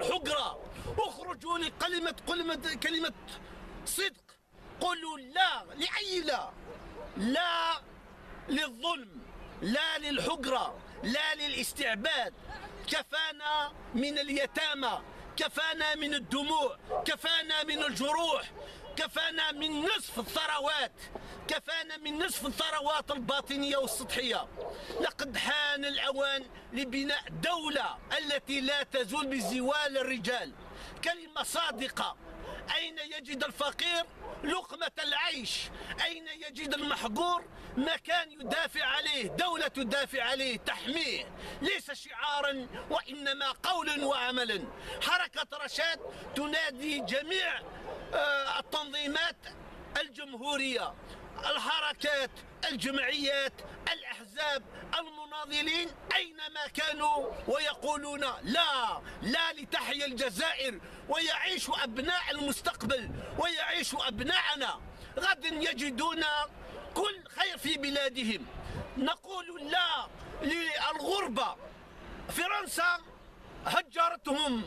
للحجرة، اخرجوا كلمة صدق، قولوا لا لأي لا للظلم، لا للحجرة، لا للاستعباد. كفانا من اليتامى، كفانا من الدموع، كفانا من الجروح، كفانا من نصف الثروات، كفانا من نصف الثروات الباطنية والسطحية. لقد حان الأوان لبناء دولة التي لا تزول بزوال الرجال. كلمة صادقة: أين يجد الفقير لقمة العيش؟ أين يجد المحقور مكان يدافع عليه، دولة تدافع عليه تحميه، ليس شعارا وإنما قول وعمل. حركة رشاد تنادي جميع التنظيمات الجمهورية، الحركات، الجمعيات، الأحزاب، المناضلين أينما كانوا، ويقولون لا لتحيا الجزائر ويعيش أبناء المستقبل ويعيش أبناءنا غدا يجدون كل خير في بلادهم. نقول لا للغربة. فرنسا هجرتهم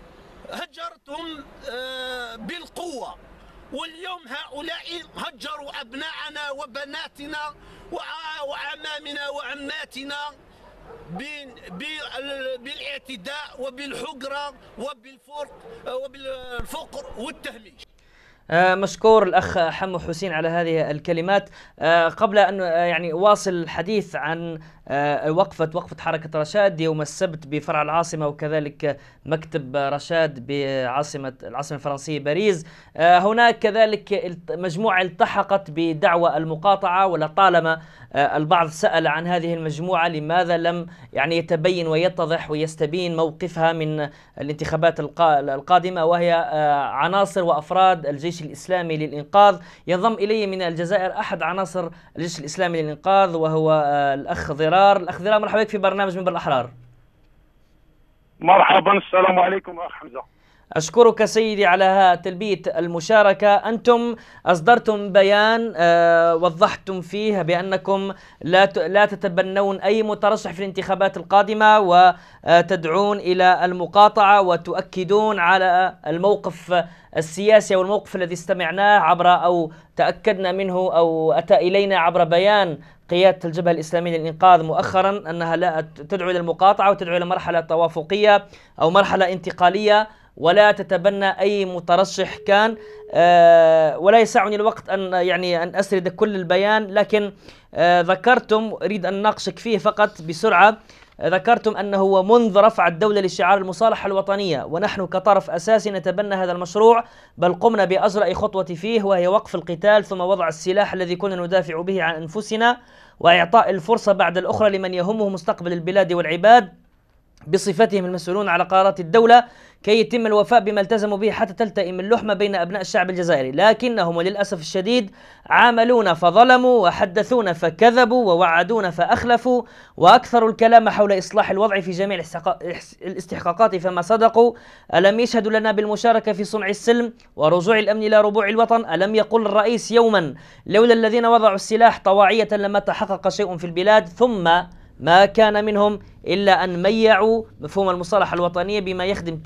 بالقوة، واليوم هؤلاء هجروا أبناءنا وبناتنا وعمامنا وعماتنا بالاعتداء وبالحجرة وبالفقر والتهميش. مشكور الأخ حمو حسين على هذه الكلمات. قبل أن يعني واصل الحديث عن وقفة حركة رشاد يوم السبت بفرع العاصمة، وكذلك مكتب رشاد العاصمة الفرنسية باريس، هناك كذلك مجموعة التحقت بدعوى المقاطعة، ولطالما البعض سأل عن هذه المجموعة لماذا لم يعني يتبين ويتضح ويستبين موقفها من الانتخابات القادمة، وهي عناصر وأفراد الجيش الإسلامي للإنقاذ. ينضم إلي من الجزائر أحد عناصر الجيش الإسلامي للإنقاذ وهو الأخ ضرار. الأخ ضرار، مرحبا بك في برنامج منبر الأحرار. مرحبا، السلام عليكم أخ حمزة. أشكرك سيدي على تلبية المشاركة. أنتم أصدرتم بيان وضحتم فيه بأنكم لا تتبنون أي مترشح في الانتخابات القادمة، وتدعون إلى المقاطعة، وتؤكدون على الموقف السياسي والموقف الذي استمعناه أو تأكدنا منه أو أتى إلينا عبر بيان قيادة الجبهة الإسلامية للإنقاذ مؤخرا، أنها لا تدعو إلى المقاطعة وتدعو إلى مرحلة توافقية أو مرحلة انتقالية، ولا تتبنى أي مترشح كان. ولا يسعني الوقت أن أسرد كل البيان، لكن ذكرتم، أريد أن ناقشك فيه فقط بسرعة. ذكرتم أنه منذ رفع الدولة لشعار المصالحة الوطنية ونحن كطرف أساسي نتبنى هذا المشروع، بل قمنا بأجرأ خطوة فيه، وهي وقف القتال ثم وضع السلاح الذي كنا ندافع به عن أنفسنا، وإعطاء الفرصة بعد الأخرى لمن يهمه مستقبل البلاد والعباد بصفتهم المسؤولون على قرارات الدولة، كي يتم الوفاء بما التزموا به حتى تلتئم اللحمة بين أبناء الشعب الجزائري. لكنهم وللأسف الشديد عاملونا فظلموا، وحدثونا فكذبوا، ووعدونا فأخلفوا، وأكثروا الكلام حول إصلاح الوضع في جميع الاستحقاقات فما صدقوا. ألم يشهدوا لنا بالمشاركة في صنع السلم ورجوع الأمن إلى ربوع الوطن؟ ألم يقول الرئيس يوما: لولا الذين وضعوا السلاح طواعية لما تحقق شيء في البلاد؟ ثم ما كان منهم إلا أن ميعوا مفهوم المصالحة الوطنية بما يخدم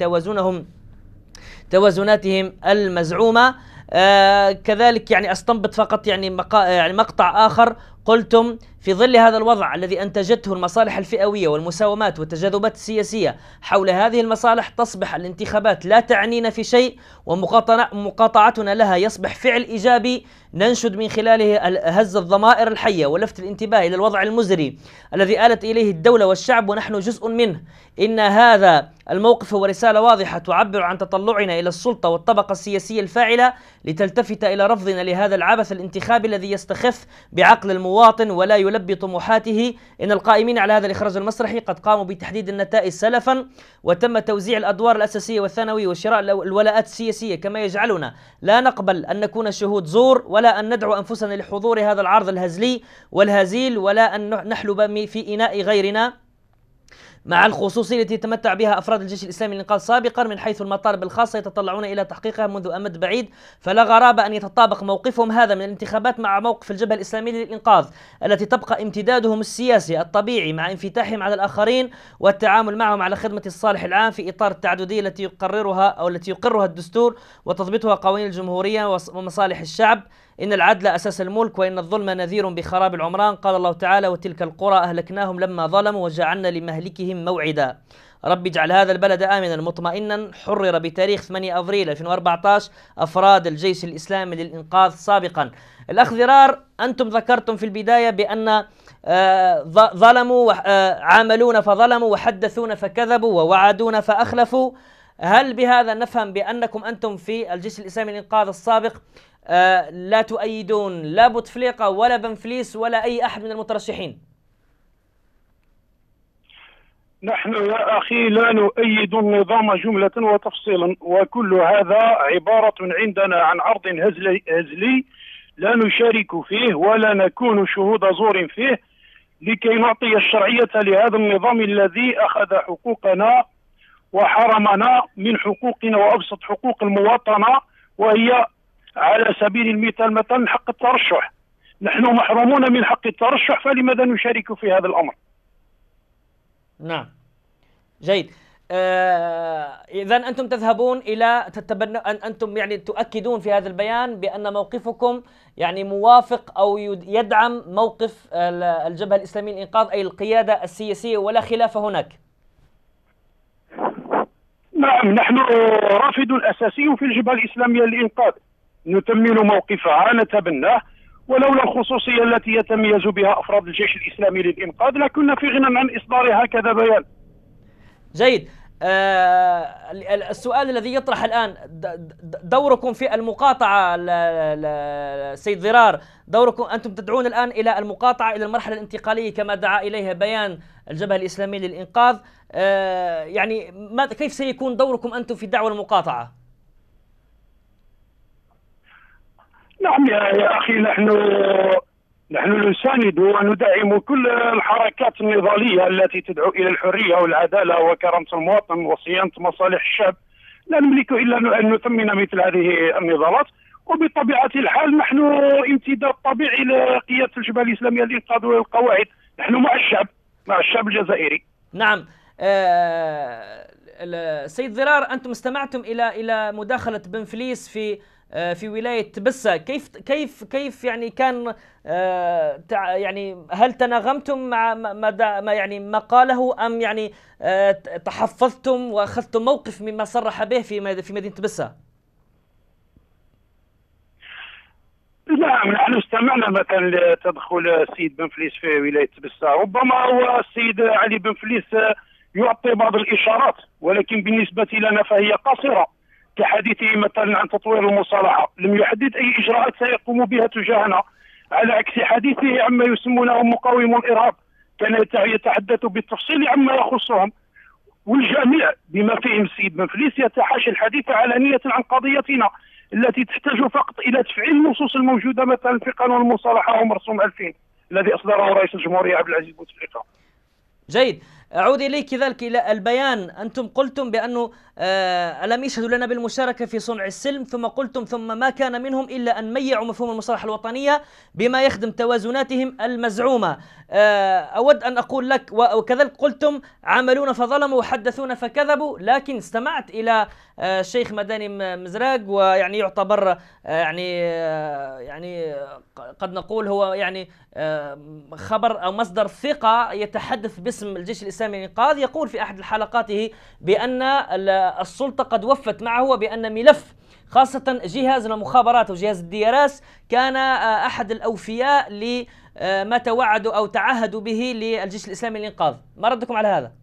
توازناتهم المزعومة. كذلك أستنبط فقط مقطع آخر. قلتم: في ظل هذا الوضع الذي أنتجته المصالح الفئوية والمساومات والتجاذبات السياسية حول هذه المصالح، تصبح الانتخابات لا تعنينا في شيء، ومقاطعتنا لها يصبح فعل إيجابي ننشد من خلاله هز الضمائر الحية ولفت الانتباه إلى الوضع المزري الذي آلت إليه الدولة والشعب ونحن جزء منه. إن هذا الموقف هو رسالة واضحة تعبر عن تطلعنا إلى السلطة والطبقة السياسية الفاعلة لتلتفت إلى رفضنا لهذا العبث الانتخابي الذي يستخف بعقل المواطن ولا يلبي طموحاته. إن القائمين على هذا الإخراج المسرحي قد قاموا بتحديد النتائج سلفا، وتم توزيع الأدوار الأساسية والثانوية وشراء الولاءات السياسية، كما يجعلنا لا نقبل أن نكون شهود زور، ولا أن ندعو أنفسنا لحضور هذا العرض الهزلي والهزيل، ولا أن نحلب في إناء غيرنا مع الخصوصية التي يتمتع بها أفراد الجيش الإسلامي للإنقاذ سابقا من حيث المطالب الخاصة يتطلعون إلى تحقيقها منذ أمد بعيد، فلا غرابة أن يتطابق موقفهم هذا من الانتخابات مع موقف الجبهة الإسلامية للإنقاذ التي تبقى امتدادهم السياسي الطبيعي مع انفتاحهم على الآخرين والتعامل معهم على خدمة الصالح العام في إطار التعددية التي يقررها الدستور وتضبطها قوانين الجمهورية ومصالح الشعب. إن العدل أساس الملك وإن الظلم نذير بخراب العمران. قال الله تعالى: وتلك القرى أهلكناهم لما ظلموا وجعلنا لمهلكهم موعدا. رب اجعل هذا البلد آمنا مطمئنا. حرر بتاريخ 8 أبريل 2014 أفراد الجيش الإسلامي للإنقاذ سابقا. الأخ ذرار، أنتم ذكرتم في البداية بأن ظلموا عاملون فظلموا وحدثون فكذبوا ووعدون فأخلفوا. هل بهذا نفهم بأنكم أنتم في الجيش الإسلامي للإنقاذ السابق لا تؤيدون لا بوتفليقة ولا بنفليس ولا أي أحد من المترشحين؟ نحن يا أخي لا نؤيد النظام جملة وتفصيلا، وكل هذا عبارة عندنا عن عرض هزلي لا نشارك فيه ولا نكون شهود زور فيه، لكي نعطي الشرعية لهذا النظام الذي أخذ حقوقنا وحرمنا من حقوقنا وأبسط حقوق المواطنة، وهي على سبيل المثال مثلا حق الترشح. نحن محرومون من حق الترشح، فلماذا نشارك في هذا الأمر؟ نعم، جيد. إذا أنتم تذهبون إلى أنتم يعني تؤكدون في هذا البيان بأن موقفكم يعني موافق أو يدعم موقف الجبهة الإسلامية للإنقاذ أي القيادة السياسية ولا خلاف هناك. نعم، نحن رافد أساسي في الجبهة الإسلامية للإنقاذ، نثمن موقفها نتبناه، ولولا الخصوصية التي يتميز بها أفراد الجيش الإسلامي للإنقاذ لكنا في غنى عن إصدار هكذا بيان. جيد. السؤال الذي يطرح الآن، دوركم في المقاطعة سيد ضرار، دوركم أنتم تدعون الآن إلى المقاطعة إلى المرحلة الانتقالية كما دعا إليها بيان الجبهة الإسلامية للإنقاذ. يعني كيف سيكون دوركم أنتم في دعوة المقاطعة؟ نعم يا أخي، نحن نساند وندعم كل الحركات النضالية التي تدعو إلى الحرية والعدالة وكرامة المواطن وصيانة مصالح الشعب. لا نملك إلا أن نثمن مثل هذه النضالات، وبطبيعة الحال نحن امتداد طبيعي لقيادة الجبهة الإسلامية للإنقاذ والقواعد. نحن مع الشعب الجزائري. نعم. سيد ضرار، أنتم استمعتم إلى مداخلة بنفليس في ولاية تبسة. كيف يعني كان يعني هل تناغمتم مع ما قاله أم يعني تحفظتم وأخذتم موقف مما صرح به في مدينة تبسة؟ نعم، نحن استمعنا مثلا لتدخل السيد بنفليس في ولاية تبسة. ربما هو السيد علي بنفليس يعطي بعض الإشارات، ولكن بالنسبة لنا فهي قاصرة، كحديثه مثلا عن تطوير المصالحة. لم يحدد أي إجراءات سيقوم بها تجاهنا، على عكس حديثه عما يسمونه مقاوم الإرهاب، كان يتحدث بالتفصيل عما يخصهم، والجميع بما فيهم السيد بنفليس يتحاشى الحديث علانية عن قضيتنا التي تحتاج فقط إلى تفعيل النصوص الموجودة مثلا في قانون المصالحة ومرسوم 2000 الذي أصدره رئيس الجمهورية عبد العزيز بوتفليقة. جيد. أعود إليك كذلك إلى البيان. أنتم قلتم بأنه ألم يشهدوا لنا بالمشاركة في صنع السلم، ثم قلتم ثم ما كان منهم إلا أن ميعوا مفهوم المصالحة الوطنية بما يخدم توازناتهم المزعومة. أود أن أقول لك وكذلك قلتم عملون فظلموا وحدثون فكذبوا، لكن استمعت إلى الشيخ مداني مزراق، ويعني يعتبر يعني قد نقول هو يعني خبر أو مصدر ثقة يتحدث باسم الجيش الإسلامي للإنقاذ، يقول في أحد حلقاته بأن السلطة قد وفت معه، وبأن ملف خاصة جهاز المخابرات وجهاز الدياراس كان أحد الأوفياء لما توعدوا أو تعهدوا به للجيش الإسلامي للإنقاذ. ما ردكم على هذا؟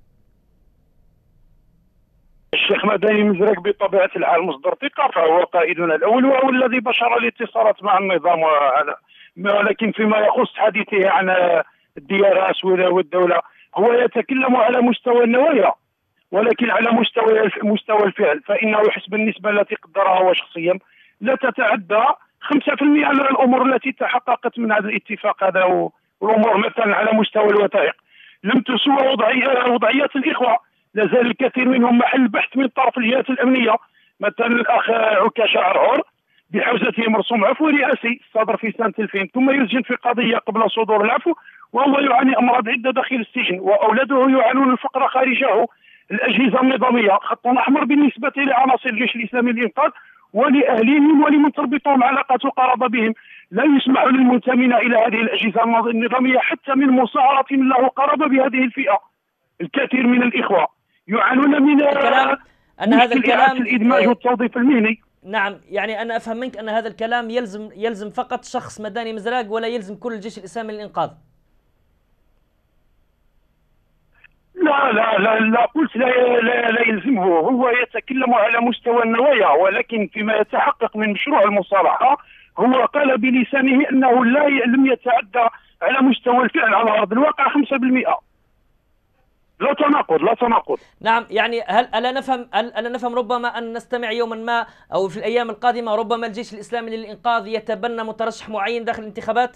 الشيخ مداني مزرق بطبيعة الحال مصدر ثقة، فهو قائدنا الأول وهو الذي بشر الاتصالات مع النظام، ولكن فيما يخص حديثه عن الدياراس والدولة هو يتكلم على مستوى النوايا، ولكن على مستوى الفعل فإنه حسب النسبة التي قدرها هو شخصيا لا تتعدى 5% من الأمور التي تحققت من هذا الاتفاق هذا، والأمور مثلا على مستوى الوثائق. لم تسوى وضعيات الإخوة. لا زال الكثير منهم محل بحث من طرف الجهات الأمنية. مثلا الأخ عكاشة عرعور بحوزته مرسوم عفو رئاسي صدر في سنة 2000، ثم يسجن في قضية قبل صدور العفو وهو يعاني أمراض عدة داخل السجن، وأولاده يعانون الفقر خارجه. الأجهزة النظامية خط أحمر بالنسبة لعناصر الجيش الإسلامي للإنقاذ ولأهليهم ولمن تربطهم علاقات القرابة بهم. لا يسمح للمنتمين إلى هذه الأجهزة النظامية حتى من مصاهرة له قرابة بهذه الفئة. الكثير من الإخوة يعانون من هذا الكلام الإدماج والتوظيف المهني. نعم، يعني أنا أفهم منك أن هذا الكلام يلزم فقط شخص مداني مزراق ولا يلزم كل الجيش الإسلامي للإنقاذ؟ لا قلت لا يلزمه. هو يتكلم على مستوى النوايا، ولكن فيما يتحقق من مشروع المصالحة هو قال بلسانه أنه لم يتعدى على مستوى الفعل على أرض الواقع 5%. لا تناقض. نعم، يعني ألا نفهم ربما أن نستمع يوما ما أو في الأيام القادمة ربما الجيش الإسلامي للإنقاذ يتبنى مترشح معين داخل الانتخابات؟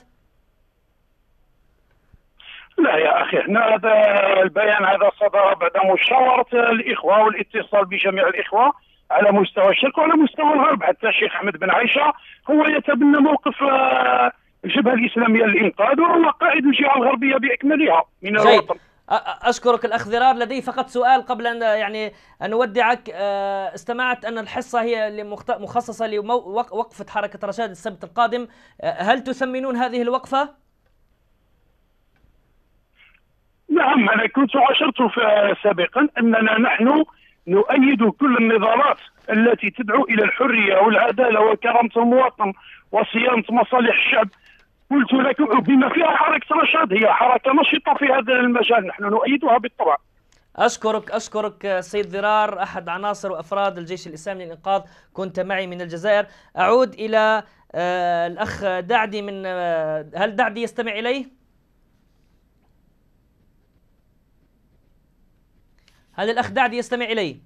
لا يا أخي، احنا هذا البيان هذا صدر بعد مشاورة الإخوة والاتصال بجميع الإخوة على مستوى الشرق وعلى مستوى الغرب. حتى الشيخ أحمد بن عائشة هو يتبنى موقف الجبهة الإسلامية للإنقاذ، وهو قائد الجهة الغربية بأكملها من الوطن. أشكرك الأخ ذرار. لدي فقط سؤال قبل أن نودعك. استمعت أن الحصة هي مخصصة لوقفة حركة رشاد السبت القادم. هل تثمنون هذه الوقفة؟ نعم، أنا كنت أشرت سابقا أننا نحن نؤيد كل النضالات التي تدعو إلى الحرية والعدالة وكرامة المواطن وصيانة مصالح الشعب. قلت لكم بما فيها حركة رشاد، هي حركة نشطة في هذا المجال، نحن نؤيدها بالطبع. أشكرك السيد ذرار، أحد عناصر وأفراد الجيش الإسلامي للإنقاذ، كنت معي من الجزائر. أعود إلى الأخ دعدي من هل دعدي يستمع إليه؟ هل الأخ دعدي يستمع إلي؟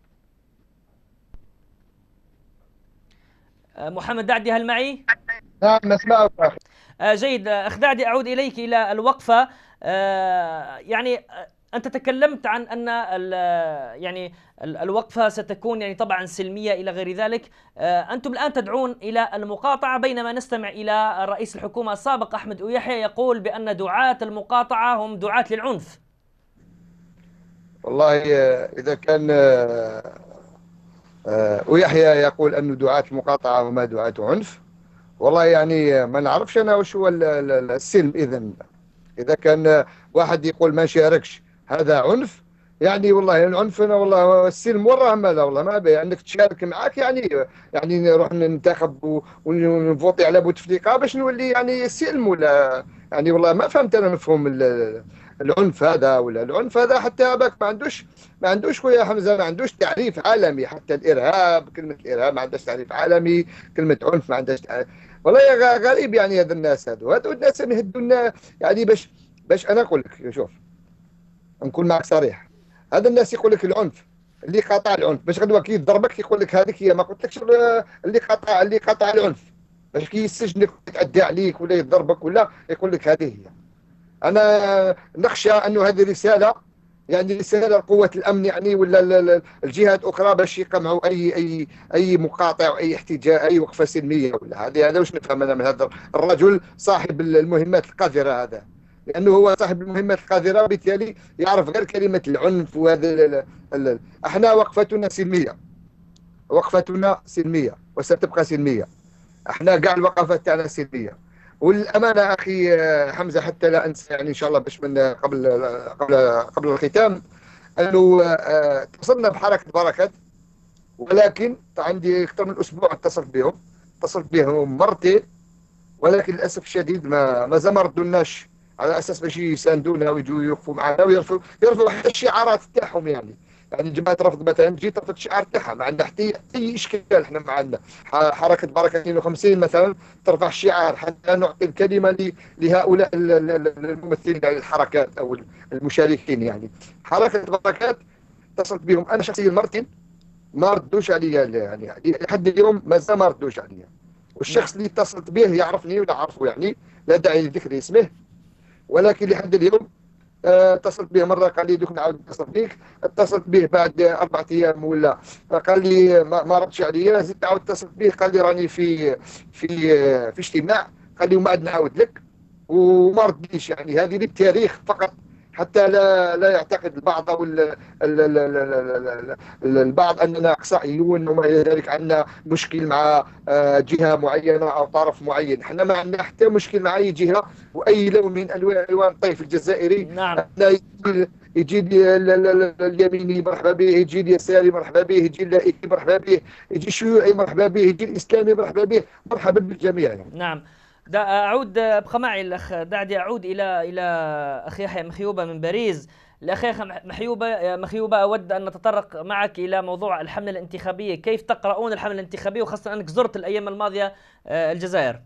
محمد دعدي هل معي؟ نعم نسمعك أخي. جيد أخ دعدي، أعود إليك إلى الوقفة. يعني أنت تكلمت عن أن يعني الوقفة ستكون يعني طبعا سلمية إلى غير ذلك. أنتم الآن تدعون إلى المقاطعة، بينما نستمع إلى رئيس الحكومة السابق أحمد يحيى يقول بأن دعاة المقاطعة هم دعاة للعنف. والله إذا كان ويحيى يقول أنه دعاة المقاطعة وما دعاة عنف، والله يعني ما نعرفش أنا وش هو السلم. إذا كان واحد يقول ما شاركش هذا عنف، يعني والله العنف أنا والله السلم وراه ماذا، والله ما بي أنك تشارك معك يعني نروح ننتخب ونفوطي على بوتفليقة باش نولي يعني سلم، ولا يعني والله ما فهمت أنا مفهوم العنف هذا. ولا العنف هذا حتى باك ما عندوش خويا حمزة، ما عندوش تعريف عالمي. حتى الإرهاب، كلمة الإرهاب ما عندهاش تعريف عالمي، كلمة عنف ما عندهاش تعريف. والله يا غريب يعني هذا الناس هذو الناس يهدوا يعني باش أنا أقول لك، شوف نكون معك صريح. هذا الناس يقول لك العنف اللي قاطع العنف، باش غدوه كي يضربك يقول لك هذيك هي، ما قلتلكش اللي قاطع العنف، باش كي يسجنك يتعدى عليك ولا يضربك ولا يقول لك هذه هي. أنا نخشى أنه هذه رسالة، يعني رسالة لقوة الأمن يعني ولا الجهات أخرى باش يقمعوا أي مقاطع وأي احتجاج، أي وقفة سلمية ولا هذا واش نفهم أنا من هذا الرجل صاحب المهمات القذرة هذا، لأنه هو صاحب المهمات القذرة بالتالي يعرف غير كلمة العنف. وهذا احنا وقفتنا سلمية وستبقى سلمية. احنا كاع الوقفات تاعنا سلمية. والأمانة أخي حمزة حتى لا أنسى يعني إن شاء الله باش من قبل الختام، أنه اتصلنا بحركة بركات، ولكن عندي أكثر من أسبوع اتصلت بهم مرتين، ولكن للأسف الشديد ما ردولناش على أساس باش يساندونا ويجوا يوقفوا معنا ويرفضوا حتى الشعارات تاعهم. يعني جماعة رفض مثلا تجي ترفض الشعار تاعها، ما عندنا حتى أي إشكال. احنا ما عندنا حركة بركة 52 مثلا ترفع الشعار حتى نعطي الكلمة لهؤلاء الممثلين على الحركات أو المشاركين. يعني حركة بركات اتصلت بهم أنا شخصيا مرتين، ما ردوش عليا، يعني لحد اليوم مازال ما ردوش عليا. والشخص اللي اتصلت به يعرفني ولا عرفه، يعني لا داعي لذكر اسمه، ولكن لحد اليوم اتصلت به مره قال لي دوك نعاود نتصل بك. اتصلت به بعد 4 ايام ولا، قال لي ما ردش عليا. زدت عاود اتصلت به قال لي راني في اجتماع، قال لي وما عاد نعاود لك، وما رديش. يعني هذه للتاريخ فقط، حتى لا يعتقد البعض او البعض اننا اقصائيون وما الى ذلك، عندنا مشكل مع جهه معينه او طرف معين. احنا ما عندنا حتى مشكل مع اي جهه واي لون من الوان الطيف الجزائري. نعم. يجي اليميني مرحبا به، يجي اليساري مرحبا به، يجي اللائكي مرحبا به، يجي الشيوعي مرحبا به، يجي الاسلامي مرحبا به، مرحبا بالجميع يعني. نعم. أعود، ابقى معي الأخ دعدي، أعود إلى أخي يحيى مخيوبة من باريس. الأخ يحيى مخيوبة، أود أن نتطرق معك إلى موضوع الحملة الانتخابية. كيف تقرؤون الحملة الانتخابية، وخاصة أنك زرت الأيام الماضية الجزائر؟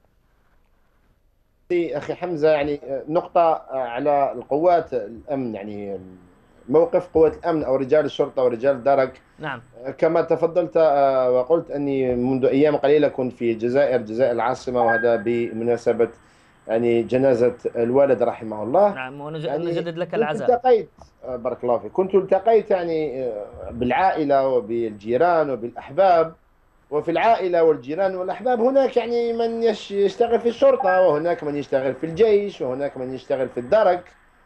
أخي حمزة، يعني نقطة على القوات الأمن، يعني موقف قوات الأمن أو رجال الشرطة ورجال الدرك. نعم. كما تفضلت وقلت أني منذ أيام قليلة كنت في جزائر العاصمة، وهذا بمناسبة يعني جنازة الوالد رحمه الله. نعم، يعني ونجدد لك كنت العزاء. التقيت بارك الله فيك، كنت التقيت يعني بالعائلة وبالجيران وبالأحباب. وفي العائلة والجيران والأحباب هناك يعني من يشتغل في الشرطة، وهناك من يشتغل في الجيش، وهناك من يشتغل في الدرك.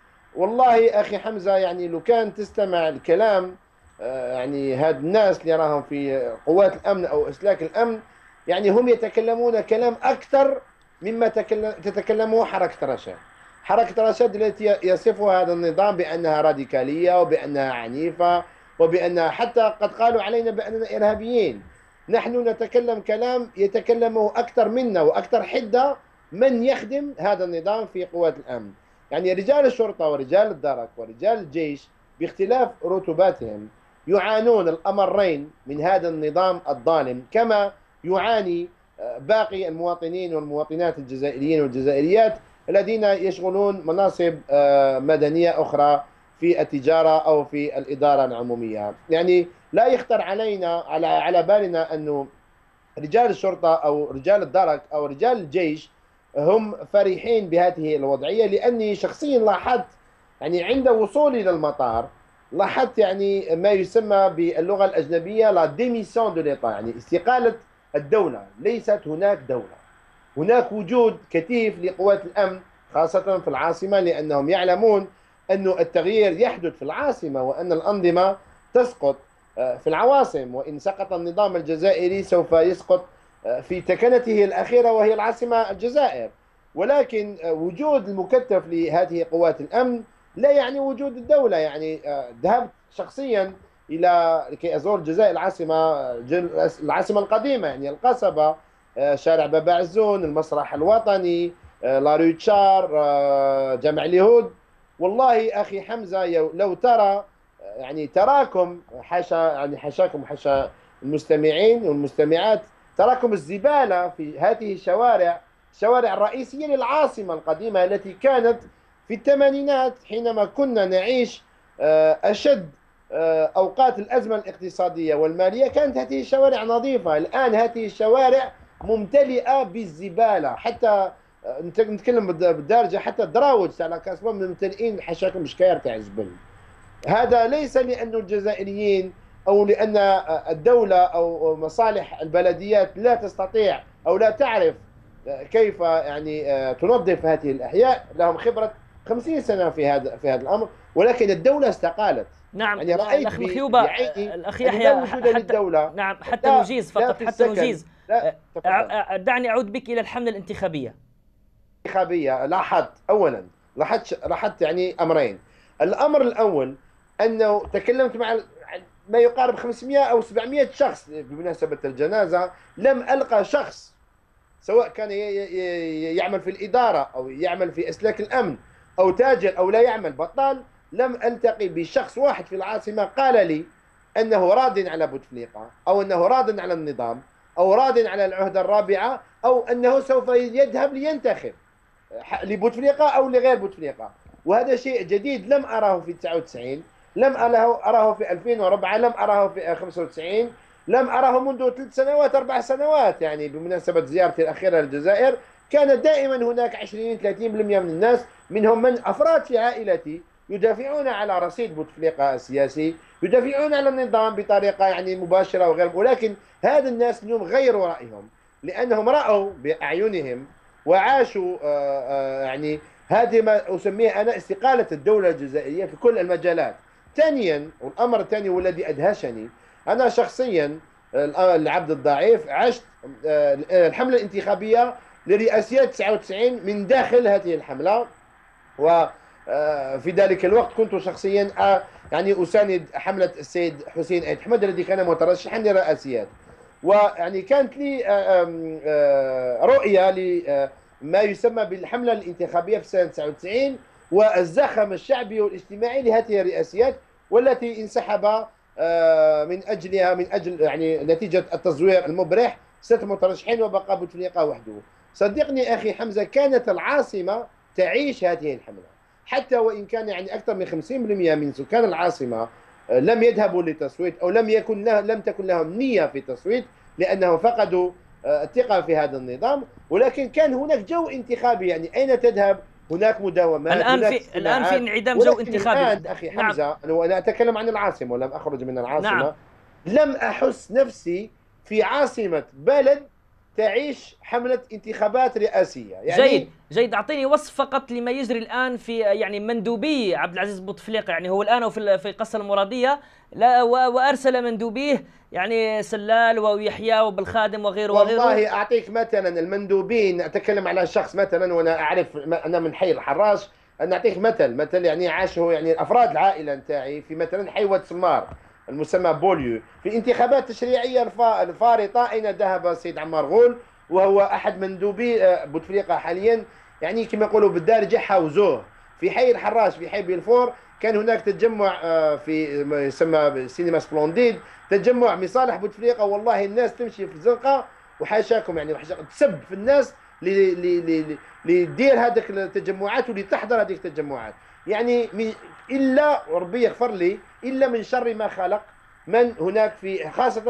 والله أخي حمزة، يعني لو كان تستمع الكلام يعني هاد الناس اللي راهم في قوات الأمن أو إسلاك الأمن، يعني هم يتكلمون كلام أكثر مما تتكلمه حركة رشاد. حركة رشاد التي يصفها هذا النظام بأنها راديكالية وبأنها عنيفة وبأنها حتى قد قالوا علينا بأننا إرهابيين. نحن نتكلم كلام يتكلمه أكثر منا وأكثر حدة من يخدم هذا النظام في قوات الأمن. يعني رجال الشرطة ورجال الدرك ورجال الجيش باختلاف رتباتهم يعانون الأمرين من هذا النظام الظالم، كما يعاني باقي المواطنين والمواطنات الجزائريين والجزائريات الذين يشغلون مناصب مدنية أخرى في التجارة أو في الإدارة العمومية. يعني لا يخطر علينا على بالنا أنه رجال الشرطة أو رجال الدرك أو رجال الجيش هم فرحين بهذه الوضعية، لأني شخصيا لاحظت يعني عند وصولي للمطار لاحظت يعني ما يسمى باللغة الأجنبية لا ديميسيون دو ليتا، يعني استقالة الدولة. ليست هناك دولة، هناك وجود كثيف لقوات الأمن خاصة في العاصمة، لأنهم يعلمون أن التغيير يحدث في العاصمة وأن الأنظمة تسقط في العواصم، وإن سقط النظام الجزائري سوف يسقط في تكنته الأخيرة وهي العاصمة الجزائر. ولكن وجود المكتف لهذه قوات الأمن لا يعني وجود الدولة. يعني ذهبت شخصيا لكي أزور الجزائر العاصمة القديمة، يعني القصبة، شارع بابا عزون، المسرح الوطني، لاريتشار، جامع اليهود. والله أخي حمزة لو ترى يعني تراكم، حاشا يعني حاشاكم حاشا المستمعين والمستمعات، تراكم الزبالة في هذه الشوارع الرئيسية للعاصمة القديمة التي كانت في الثمانينات حينما كنا نعيش أشد أوقات الأزمة الاقتصادية والمالية. كانت هذه الشوارع نظيفة. الآن هذه الشوارع ممتلئة بالزبالة، حتى نتكلم بالدارجة، حتى الدراوج تاع لاكاسبا ممتلئين حاشاكم بشكاير تاع الزبل. هذا ليس لأن الجزائريين أو لأن الدولة أو مصالح البلديات لا تستطيع أو لا تعرف كيف يعني تنظف هذه الأحياء. لهم خبرة 50 سنة في هذا الأمر، ولكن الدولة استقالت. نعم. يعني رأيت الأخ مخيوبة، الأخ يحيى، لا وجود للدولة. نعم، حتى نجيز فقط، حتى نجيز. دعني أعود بك إلى الحملة الانتخابية. لاحظت أولا لاحظت يعني أمرين. الأمر الأول أنه تكلمت مع ما يقارب 500 أو 700 شخص بمناسبة الجنازة. لم ألقى شخص سواء كان يعمل في الإدارة أو يعمل في إسلاك الأمن أو تاجر أو لا يعمل بطال، لم ألتقي بشخص واحد في العاصمة قال لي أنه راض على بوتفليقة أو أنه راض على النظام أو راض على العهدة الرابعة أو أنه سوف يذهب لينتخب لبوتفليقة أو لغير بوتفليقة. وهذا شيء جديد لم أراه في 99، لم أراه في 2004، لم أراه في 95، لم أراه منذ 3 سنوات 4 سنوات. يعني بمناسبة زيارتي الأخيرة للجزائر كانت دائما هناك 20 30% من الناس، منهم من أفراد في عائلتي، يدافعون على رصيد بوتفليقة السياسي، يدافعون على النظام بطريقة يعني مباشرة وغير، ولكن هذا الناس اليوم غيروا رأيهم لأنهم رأوا بأعينهم وعاشوا يعني هذه ما أسميه أنا استقالة الدولة الجزائرية في كل المجالات. ثانيا، والأمر الثاني والذي أدهشني أنا شخصيا العبد الضعيف، عشت الحملة الانتخابية لرئاسية 99 من داخل هذه الحملة، وفي ذلك الوقت كنت شخصيا يعني أساند حملة السيد حسين أيد أحمد الذي كان مترشحا لرئاسيات، ويعني كانت لي رؤية لما يسمى بالحملة الانتخابية في سنة 99 والزخم الشعبي والاجتماعي لهذه الرئاسيات، والتي انسحب من أجلها، من أجل يعني نتيجة التزوير المبرح 6 مترشحين وبقى بوتفليقة وحده. صدقني أخي حمزة، كانت العاصمة تعيش هذه الحملة، حتى وإن كان يعني أكثر من 50% من سكان العاصمة لم يذهبوا للتصويت، أو لم تكن لهم نية في التصويت لأنهم فقدوا الثقة في هذا النظام، ولكن كان هناك جو انتخابي. يعني أين تذهب؟ هناك مداومات، الآن في انعدام جو انتخابي. الآن أخي حمزة، نعم. وأنا أتكلم عن العاصمة ولم أخرج من العاصمة. نعم. لم أحس نفسي في عاصمة بلد تعيش حملة انتخابات رئاسية. يعني جيد. أعطيني وصف فقط لما يجري الآن في يعني مندوبي عبد العزيز بوتفليقة. يعني هو الآن في قصر المرادية، لا وأرسل مندوبيه يعني سلال ويحيى وبالخادم وغيره والله أعطيك مثلا المندوبين، أتكلم على شخص مثلا وأنا أعرف أنا من حي الحراش، أنا أعطيك مثل يعني عاشه يعني أفراد العائلة نتاعي في مثلا حي واد سمار المسمى بوليو، في انتخابات تشريعية الفارطة أين ذهب السيد عمار غول وهو أحد مندوبي بوتفليقة حاليا، يعني كما يقولوا بالدارجة حاوزوه. في حي الحراش في حي بيلفور كان هناك تجمع في ما يسمى سينما سبلونديد، تجمع مصالح بوتفليقة، والله الناس تمشي في الزنقة وحاشاكم يعني تسب في الناس لدير هذيك التجمعات ولتحضر هذيك التجمعات. يعني إلا وربي يغفر لي، إلا من شر ما خلق من هناك في خاصة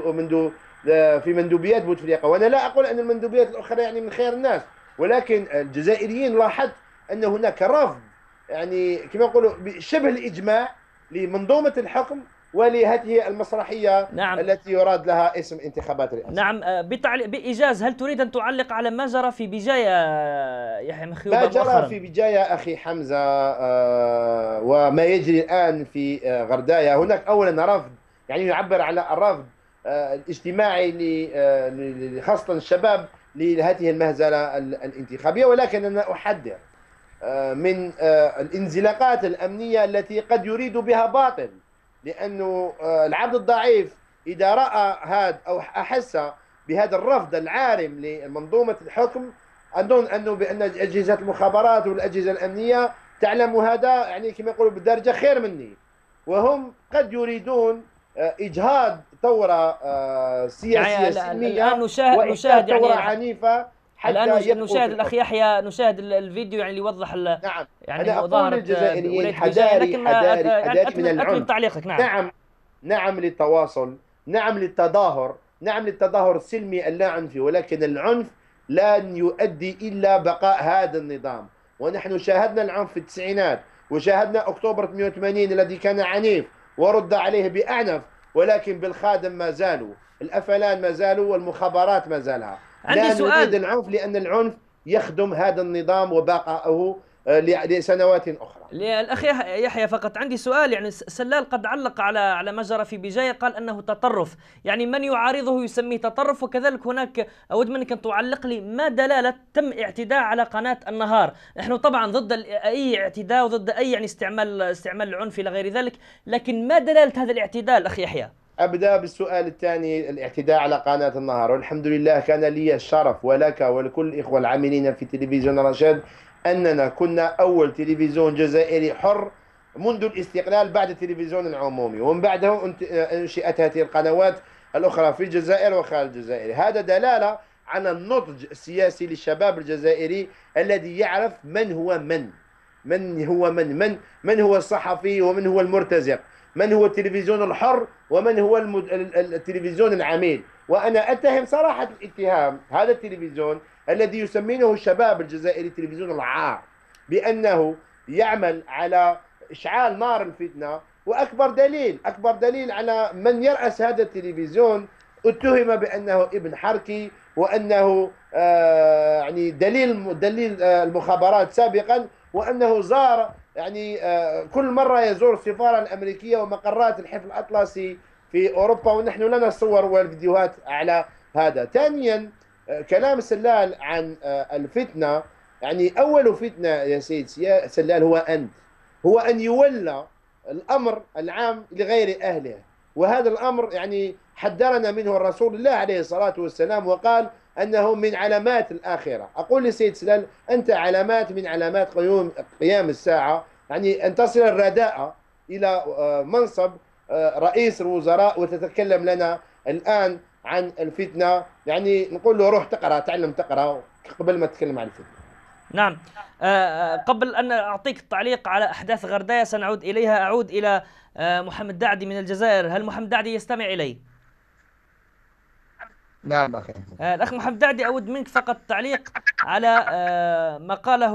في مندوبيات بوتفليقة. وأنا لا أقول أن المندوبيات الأخرى يعني من خير الناس، ولكن الجزائريين لاحظت أن هناك رفض يعني كما يقولوا شبه الإجماع لمنظومة الحكم ولهذه المسرحية. نعم. التي يراد لها اسم انتخابات رئاسية. نعم. بإيجاز، هل تريد أن تعلق على ما جرى في بجاية يحيى مخيوبة ما جرى مؤخرا؟ في بجاية أخي حمزة وما يجري الآن في غرداية، هناك أولا رفض يعني يعبر على الرفض الاجتماعي خاصة الشباب لهذه المهزلة الانتخابية، ولكن أنا أحذر من الانزلاقات الأمنية التي قد يريد بها باطل، لأنه العبد الضعيف إذا رأى هذا أو أحس بهذا الرفض العارم لمنظومة الحكم، أظن أنه بأن أجهزة المخابرات والأجهزة الأمنية تعلم هذا يعني كما يقولوا بالدارجة خير مني، وهم قد يريدون إجهاض ثورة سياسية سلمية نشاهد ثورة يعني عنيفة. الآن نشاهد الأخ يحيى، نشاهد الفيديو يعني اللي يوضح نعم. يعني أنا أقول للجزائريين حذاري من العنف. تعليقك. نعم للتواصل، نعم للتظاهر، نعم للتظاهر السلمي اللاعنفي، ولكن العنف لن يؤدي إلا بقاء هذا النظام. ونحن شاهدنا العنف في التسعينات، وشاهدنا أكتوبر 88 الذي كان عنيف ورد عليه بأعنف، ولكن بالخادم ما زالوا، الأفلان ما زالوا، والمخابرات ما زالها. عندي سؤال. نريد العنف لأن العنف يخدم هذا النظام وبقائه لسنوات أخرى. الأخ يحيى فقط عندي سؤال. يعني سلال قد علق على ما جرى في بجاية، قال أنه تطرف، يعني من يعارضه يسميه تطرف، وكذلك هناك أود منك أن تعلق لي ما دلالة تم اعتداء على قناة النهار. نحن طبعا ضد أي اعتداء وضد أي يعني استعمال العنف إلى غير ذلك، لكن ما دلالة هذا الاعتداء الأخ يحيى؟ أبدأ بالسؤال الثاني، الاعتداء على قناة النهار. والحمد لله كان لي الشرف ولك ولكل الإخوة العاملين في تلفزيون رشاد أننا كنا أول تلفزيون جزائري حر منذ الاستقلال بعد التلفزيون العمومي، ومن بعده أنشئت هذه القنوات الأخرى في الجزائر وخارج الجزائر. هذا دلالة على النضج السياسي للشباب الجزائري الذي يعرف من هو من هو الصحفي ومن هو المرتزق من هو التلفزيون الحر ومن هو التلفزيون العميل. وأنا أتهم صراحة الاتهام هذا التلفزيون الذي يسمونه الشباب الجزائري تلفزيون العار بأنه يعمل على إشعال نار الفتنة. أكبر دليل على من يرأس هذا التلفزيون اتهم بأنه ابن حركي، وأنه يعني دليل المخابرات سابقا، وأنه زار يعني كل مرة يزور السفارة الأمريكية ومقرات الحفل الأطلسي في أوروبا، ونحن لنا الصور والفيديوهات على هذا. ثانيا كلام سلال عن الفتنة، يعني أول فتنة يا سيد سلال هو أن يولى الأمر العام لغير أهله، وهذا الأمر يعني حذرنا منه الرسول الله عليه الصلاة والسلام، وقال أنه من علامات الآخرة. أقول لسيد سلال أنت علامات من علامات قيام الساعة، يعني أن تصل الرداءة إلى منصب رئيس الوزراء وتتكلم لنا الآن عن الفتنة. يعني نقول له روح تقرأ، تعلم تقرأ قبل ما تتكلم عن الفتنة. نعم. قبل أن أعطيك التعليق على أحداث غرداية سنعود إليها، أعود إلى محمد دعدي من الجزائر. هل محمد دعدي يستمع إلي؟ نعم أخي. الأخ محمد دعدي، أود منك فقط تعليق على ما قاله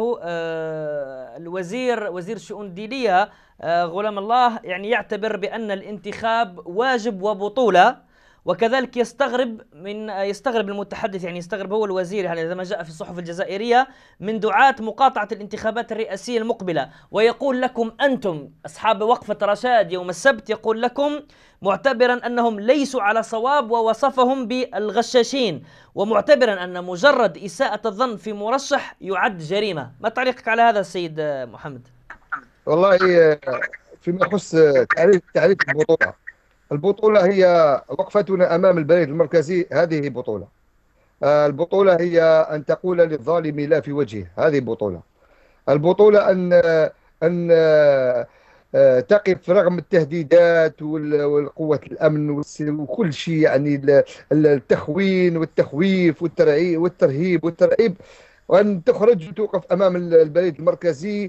وزير الشؤون الدينية غلام الله، يعني يعتبر بأن الانتخاب واجب وبطولة، وكذلك يستغرب المتحدث، يعني يستغرب هو الوزير، يعني إذا ما جاء في الصحف الجزائرية من دعاة مقاطعة الانتخابات الرئاسية المقبلة، ويقول لكم أنتم أصحاب وقفة رشاد يوم السبت، يقول لكم معتبرا أنهم ليسوا على صواب ووصفهم بالغشاشين، ومعتبرا أن مجرد إساءة الظن في مرشح يعد جريمة. ما تعليقك على هذا السيد محمد؟ والله فيما يخص تعريف البطولة هي وقفتنا أمام البريد المركزي، هذه بطولة. البطولة هي أن تقول للظالم لا في وجهه، هذه بطولة. البطولة أن تقف رغم التهديدات والقوة الأمن وكل شيء، يعني التخوين والتخويف والترهيب وأن تخرج وتوقف أمام البريد المركزي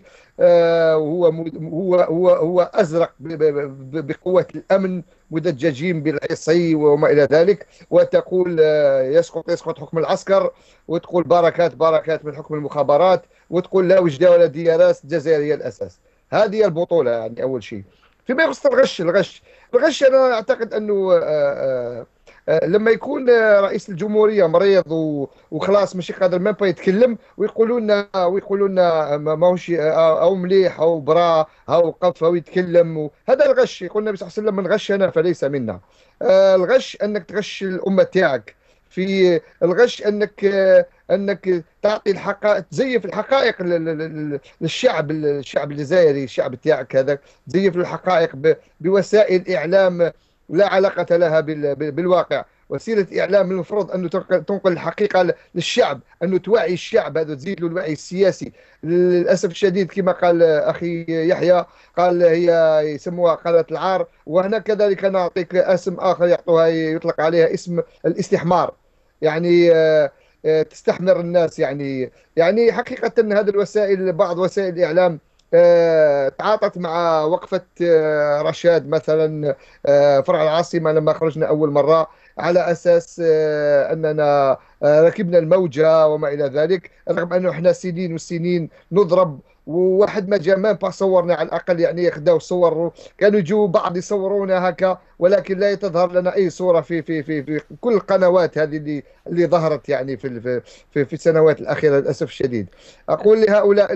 هو أزرق بقوة الأمن، مدججين بالعصي وما إلى ذلك، وتقول يسقط حكم العسكر، وتقول باركات من حكم المخابرات، وتقول لا وجدة ولا ديارات، الجزائر هي الأساس. هذه البطولة يعني أول شيء. فيما يخص الغش أنا أعتقد أنه لما يكون رئيس الجمهورية مريض وخلاص ماشي قادر ما يتكلم، ويقولوا لنا ماهوش او مليح او برا او وقف او يتكلم، هذا الغش. يقول النبي صلى الله عليه وسلم من غشنا فليس منا. الغش انك تغش الامة تاعك، في الغش انك تعطي الحقائق، تزيف الحقائق للشعب الجزائري، الشعب تاعك هذا تزيف الحقائق بوسائل اعلام لا علاقة لها بالواقع. وسيلة إعلام المفروض أنه تنقل الحقيقة للشعب، أنه توعي الشعب، هذا تزيد له الوعي السياسي. للأسف الشديد كما قال أخي يحيى، قال هي يسموها قناة العار، وهنا كذلك أنا أعطيك اسم آخر يطلق عليها اسم الاستحمار، يعني تستحمر الناس. يعني حقيقة هذه الوسائل، بعض وسائل الإعلام تعاطت مع وقفة رشاد مثلا فرع العاصمة لما خرجنا أول مرة، على أساس أننا ركبنا الموجة وما إلى ذلك، رغم أنه إحنا سنين نضرب، وواحد ما جاء ما صورنا على الأقل، يعني خداو صور، كانوا يجوا بعض يصورونا هكا، ولكن لا تظهر لنا أي صورة في كل القنوات هذه اللي ظهرت يعني في السنوات الأخيرة للأسف الشديد. أقول لهؤلاء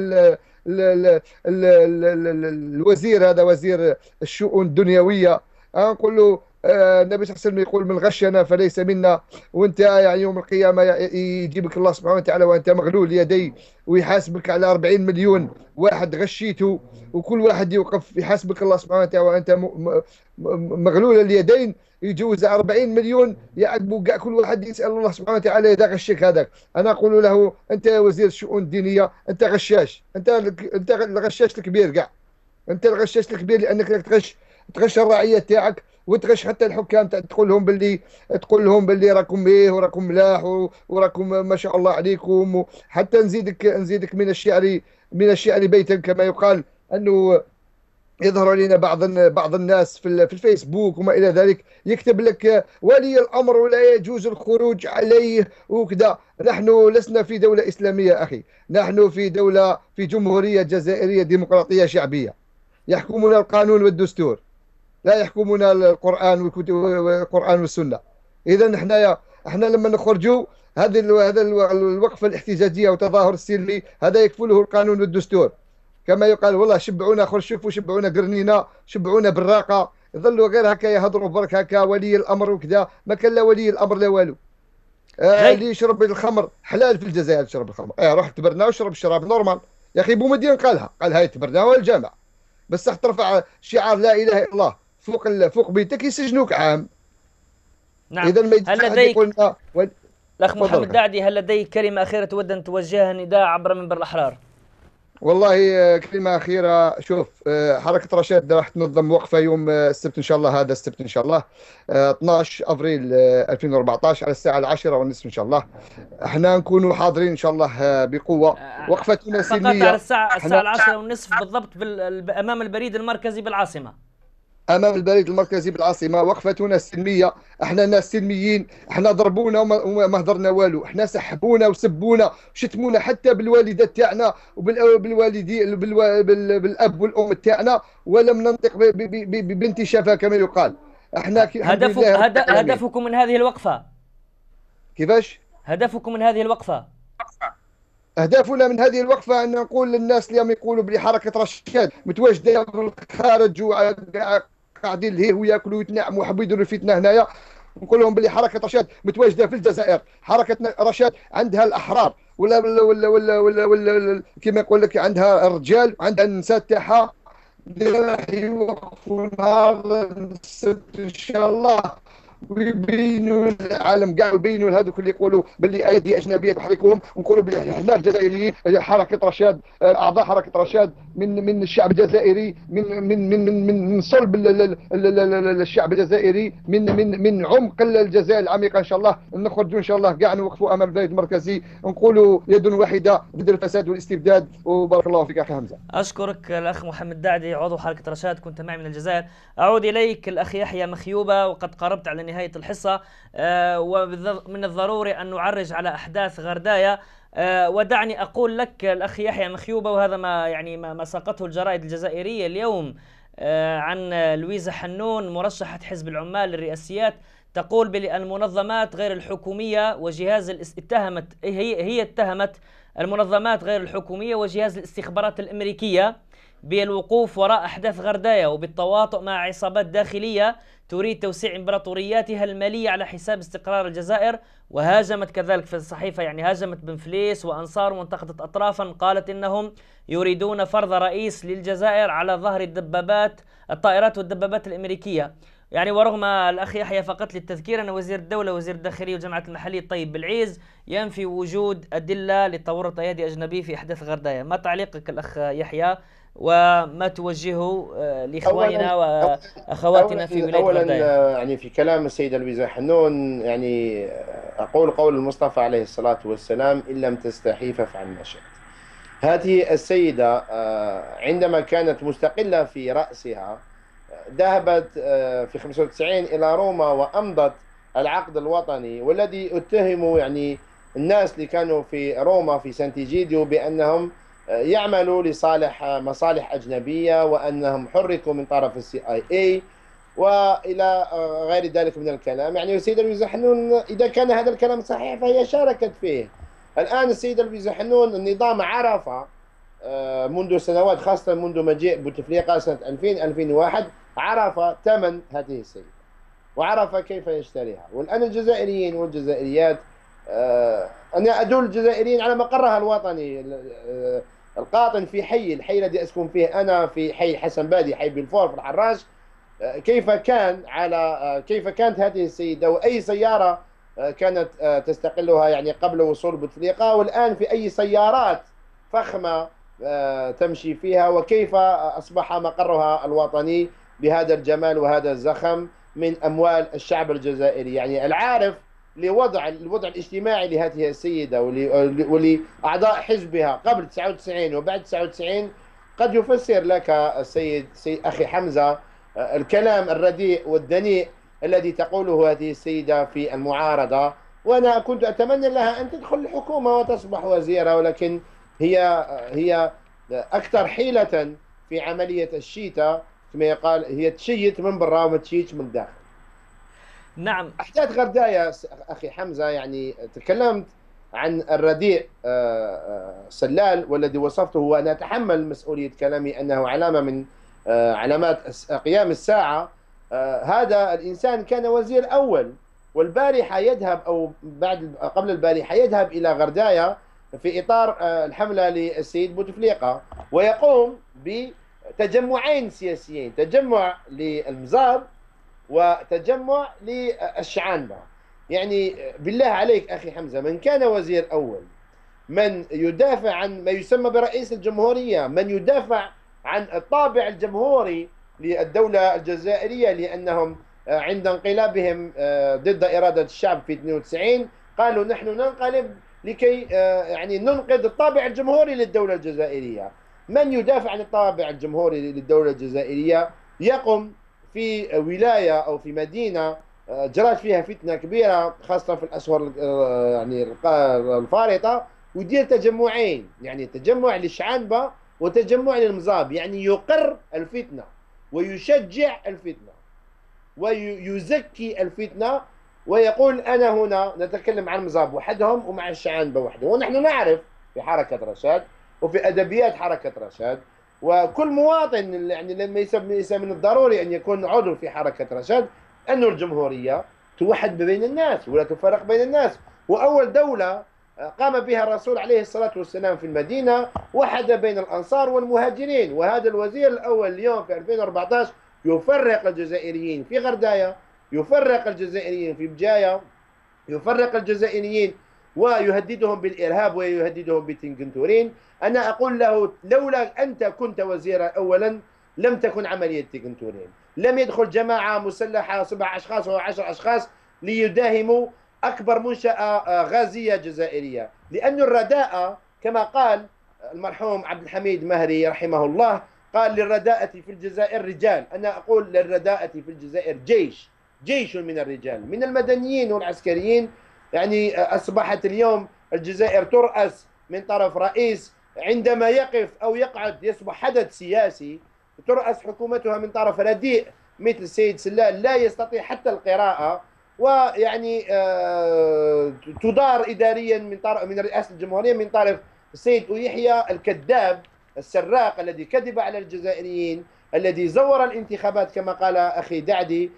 الوزير، هذا وزير الشؤون الدنيوية، نقول له النبي صلى الله عليه وسلم يقول من غشنا فليس منا، وانت يعني يوم القيامة يجيبك الله سبحانه وتعالى وانت مغلول اليدين، ويحاسبك على 40 مليون واحد غشيته، وكل واحد يوقف يحاسبك الله سبحانه وتعالى وانت مغلول اليدين، يجوز 40 مليون يعذبوا كاع، كل واحد يسأل الله سبحانه وتعالى إذا غشك هذاك. أنا أقول له أنت يا وزير الشؤون الدينية أنت غشاش، أنت الغشاش الكبير كاع، أنت الغشاش الكبير، لأنك تغش الرعية تاعك، وتغش حتى الحكام، تقول لهم باللي راكم ايه وراكم ملاح وراكم ما شاء الله عليكم. حتى نزيدك من الشعر بيتا كما يقال، انه يظهر لنا بعض الناس في الفيسبوك وما الى ذلك، يكتب لك ولي الامر ولا يجوز الخروج عليه وكذا. نحن لسنا في دوله اسلاميه اخي، نحن في جمهوريه جزائريه ديمقراطيه شعبيه، يحكمنا القانون والدستور، لا يحكمنا القرآن والسنة. إذا احنا لما نخرجوا هذا الوقفة الاحتجاجية والتظاهر السلمي هذا يكفله القانون والدستور. كما يقال والله شبعونا خرشف وشبعونا قرنينة شبعونا براقة، يظلوا غير هكا يهضروا برك هكا ولي الأمر وكذا. ما كان لا ولي الأمر لا والو. اللي يشرب الخمر حلال في الجزائر تشرب الخمر، روح تبرنا وشرب الشراب نورمال. يا أخي بومدين قالها تبرنا والجامع، بس ترفع شعار لا اله الا الله فوق بيتك يسجنوك عام. نعم. اذا ما هل لديك الاخ تفضل. محمد دعدي، هل لديك كلمه اخيره تود ان توجهها نداء عبر منبر الاحرار؟ والله كلمة أخيرة. شوف، حركة رشاد راح تنظم وقفة يوم السبت إن شاء الله، هذا السبت إن شاء الله 12 أبريل 2014 على الساعة 10:30 إن شاء الله. احنا نكونوا حاضرين إن شاء الله بقوة. وقفتنا سلمية فقط على الساعة 10:30 بالضبط أمام البريد المركزي بالعاصمة. امام البريد المركزي بالعاصمه. وقفتنا سلميه، احنا ناس سلميين. احنا ضربونا وما هضرنا والو، احنا سحبونا وسبونا وشتمونا حتى بالوالدات تاعنا وبالوالدين بالاب والام تاعنا، ولم ننطق ببنت شفا كما يقال. احنا هدفكم من هذه الوقفه كيفاش؟ هدفكم من هذه الوقفه؟ أهدافنا من هذه الوقفة أن نقول للناس اللي يقولوا بلي حركة رشاد متواجدة بالخارج وقاعدين الهيه وياكلوا ويتنعموا وحبوا يديروا الفتنة هنايا، نقول لهم بلي حركة رشاد متواجدة في الجزائر. حركة رشاد عندها الأحرار ولا كما يقول لك عندها الرجال وعندها النساء تاعها. راح يوقفوا نهار السبت إن شاء الله ويبينوا العالم كاع ويبينوا لهذوك اللي يقولوا باللي ايدي اجنبيه تحركهم، ونقولوا باللي احنا الجزائريين حركه رشاد، اعضاء حركه رشاد من الشعب الجزائري، من صلب الشعب الجزائري، من عمق الجزائر العميقه. ان شاء الله نخرجوا ان شاء الله كاع نوقفوا امام البيت المركزي، نقولوا يد واحده ضد الفساد والاستبداد. وبارك الله فيك اخي حمزه. اشكرك الاخ محمد دعدي عضو حركه رشاد، كنت معي من الجزائر. اعود اليك الاخ يحيى مخيوبه، وقد قربت على نهاية الحصة، ومن الضروري أن نعرج على أحداث غردايا. ودعني أقول لك الأخ يحيى مخيوبة، وهذا ما ساقته الجرائد الجزائرية اليوم عن لويزا حنون مرشحة حزب العمال للرئاسيات، تقول بأن المنظمات غير الحكومية وجهاز اتهمت المنظمات غير الحكومية وجهاز الاستخبارات الأمريكية بالوقوف وراء أحداث غردايا وبالتواطؤ مع عصابات داخلية تريد توسيع إمبراطورياتها المالية على حساب استقرار الجزائر. وهاجمت كذلك في الصحيفة، هاجمت بنفليس وأنصار، وانتقدت أطرافا قالت إنهم يريدون فرض رئيس للجزائر على ظهر الطائرات والدبابات الأمريكية. ورغم الأخ يحيى فقط للتذكير أن وزير الدولة وزير الداخلية والجماعة المحلية الطيب بالعيز ينفي وجود أدلة لتورط أيادي أجنبي في أحداث غردايا. ما تعليقك الأخ يحيى، وما توجهه لإخواننا وأخواتنا في ولاية غردايا؟ أولا في كلام السيدة لويزا حنون أقول قول المصطفى عليه الصلاة والسلام: إن لم تستحي فافعل ما شئت. هذه السيدة عندما كانت مستقلة في رأسها ذهبت في 95 إلى روما وأمضت العقد الوطني، والذي اتهموا الناس اللي كانوا في روما في سانتيجيديو بأنهم يعملوا لصالح مصالح أجنبية، وأنهم حركوا من طرف CIA وإلى غير ذلك من الكلام. السيدة لويزا حنون إذا كان هذا الكلام صحيح فهي شاركت فيه. الآن السيدة لويزا حنون النظام عرف منذ سنوات، خاصة منذ مجيء بوتفليقة سنة 2000-2001، عرف ثمن هذه السيدة وعرف كيف يشتريها. والآن الجزائريين والجزائريات، أنا أدل الجزائريين على مقرها الوطني القاطن في الحي الذي أسكن فيه أنا، في حي حسن بادي، حي بلفور في الحراج. كيف كانت هذه السيدة وأي سيارة كانت تستقلها قبل وصول بوتفليقة، والآن في أي سيارات فخمة تمشي فيها، وكيف أصبح مقرها الوطني بهذا الجمال وهذا الزخم من أموال الشعب الجزائري. العارف الوضع الاجتماعي لهذه السيدة ولأعضاء حزبها قبل 99 وبعد 99 قد يفسر لك السيد أخي حمزة الكلام الرديء والدنيء الذي تقوله هذه السيدة في المعارضة. وأنا كنت أتمنى لها أن تدخل الحكومة وتصبح وزيرة، ولكن هي أكثر حيلة في عملية الشيتا، كما يقال هي تشيت من برا وما تشيتش من الداخل. نعم. أحداث غرداية أخي حمزة، يعني تكلمت عن الرديء سلال والذي وصفته، وأنا أتحمل مسؤولية كلامي أنه علامة من علامات قيام الساعة. هذا الإنسان كان وزير أول، والبارحة يذهب أو قبل البارحة يذهب إلى غرداية في إطار الحملة للسيد بوتفليقة، ويقوم بتجمعين سياسيين، تجمع للمزاب وتجمع للشعانبة. يعني بالله عليك أخي حمزة، من كان وزير أول، من يدافع عن ما يسمى برئيس الجمهورية، من يدافع عن الطابع الجمهوري للدولة الجزائرية، لأنهم عند انقلابهم ضد إرادة الشعب في 92 قالوا نحن ننقلب لكي يعني ننقذ الطابع الجمهوري للدولة الجزائرية. من يدافع عن الطابع الجمهوري للدولة الجزائرية يقوم في ولاية أو في مدينة جرت فيها فتنة كبيرة خاصة في الأشهر يعني الفارطة، ويدير تجمعين، يعني تجمع للشعانبة وتجمع للمزاب، يعني يقر الفتنة ويشجع الفتنة ويزكي الفتنة، ويقول أنا هنا نتكلم عن المزاب وحدهم ومع الشعانبة وحدهم. ونحن نعرف في حركة رشاد وفي أدبيات حركة رشاد، وكل مواطن يعني لما ليس من الضروري أن يكون عضو في حركة رشاد، أن الجمهورية توحد بين الناس ولا تفرق بين الناس. وأول دولة قام بها الرسول عليه الصلاة والسلام في المدينة وحد بين الأنصار والمهاجرين، وهذا الوزير الأول اليوم في 2014 يفرق الجزائريين في غرداية، يفرق الجزائريين في بجاية، يفرق الجزائريين ويهددهم بالإرهاب ويهددهم بتنجنتورين. أنا أقول له لولا أنت كنت وزيرا أولا لم تكن عملية تنجنتورين، لم يدخل جماعة مسلحة 7 أشخاص أو 10 أشخاص ليداهموا أكبر منشأة غازية جزائرية. لأن الرداءة كما قال المرحوم عبد الحميد مهري رحمه الله، قال للرداءة في الجزائر رجال، أنا أقول للرداءة في الجزائر جيش من الرجال، من المدنيين والعسكريين. يعني أصبحت اليوم الجزائر ترأس من طرف رئيس عندما يقف أو يقعد يصبح حدث سياسي، ترأس حكومتها من طرف رديء مثل السيد سلال لا يستطيع حتى القراءة، ويعني تدار إداريا من رئاسة الجمهورية من طرف السيد يحيى الكذاب السراق الذي كذب على الجزائريين، الذي زور الانتخابات كما قال أخي دعدي،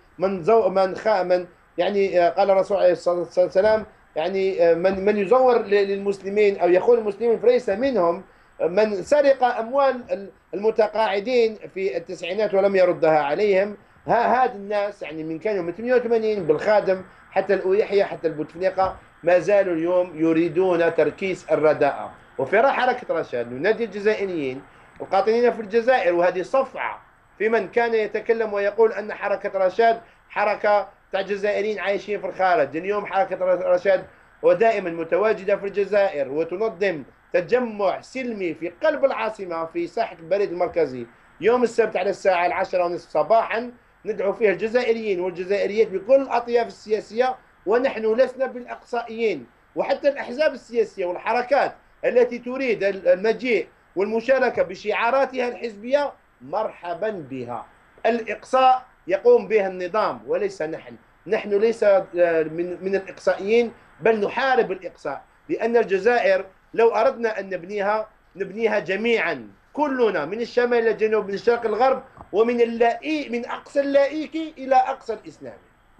من يعني قال الرسول عليه الصلاة والسلام يعني من يزور للمسلمين أو يخون المسلمين فليس منهم، من سرق أموال المتقاعدين في التسعينات ولم يردها عليهم. هذا الناس يعني من كانوا من 88 بالخادم حتى الأويحية حتى البوتفليقة ما زالوا اليوم يريدون تركيز الرداءة. وفي حركة رشاد ننادي الجزائريين القاطنين في الجزائر، وهذه صفعة في من كان يتكلم ويقول أن حركة رشاد حركة تاع جزائريين عايشين في الخارج. اليوم حركة رشاد ودائما متواجدة في الجزائر وتنظم تجمع سلمي في قلب العاصمة في ساحة البريد المركزي يوم السبت على الساعة 10:30 صباحا، ندعو فيها الجزائريين والجزائريات بكل الأطياف السياسية، ونحن لسنا بالأقصائيين. وحتى الأحزاب السياسية والحركات التي تريد المجيء والمشاركة بشعاراتها الحزبية مرحبا بها. الإقصاء يقوم به النظام وليس نحن ليس من الإقصائيين، بل نحارب الإقصاء، لأن الجزائر لو أردنا أن نبنيها جميعا كلنا من الشمال إلى الجنوب، من الشرق الغرب، ومن من أقصى اللائكي إلى أقصى الإسلامي.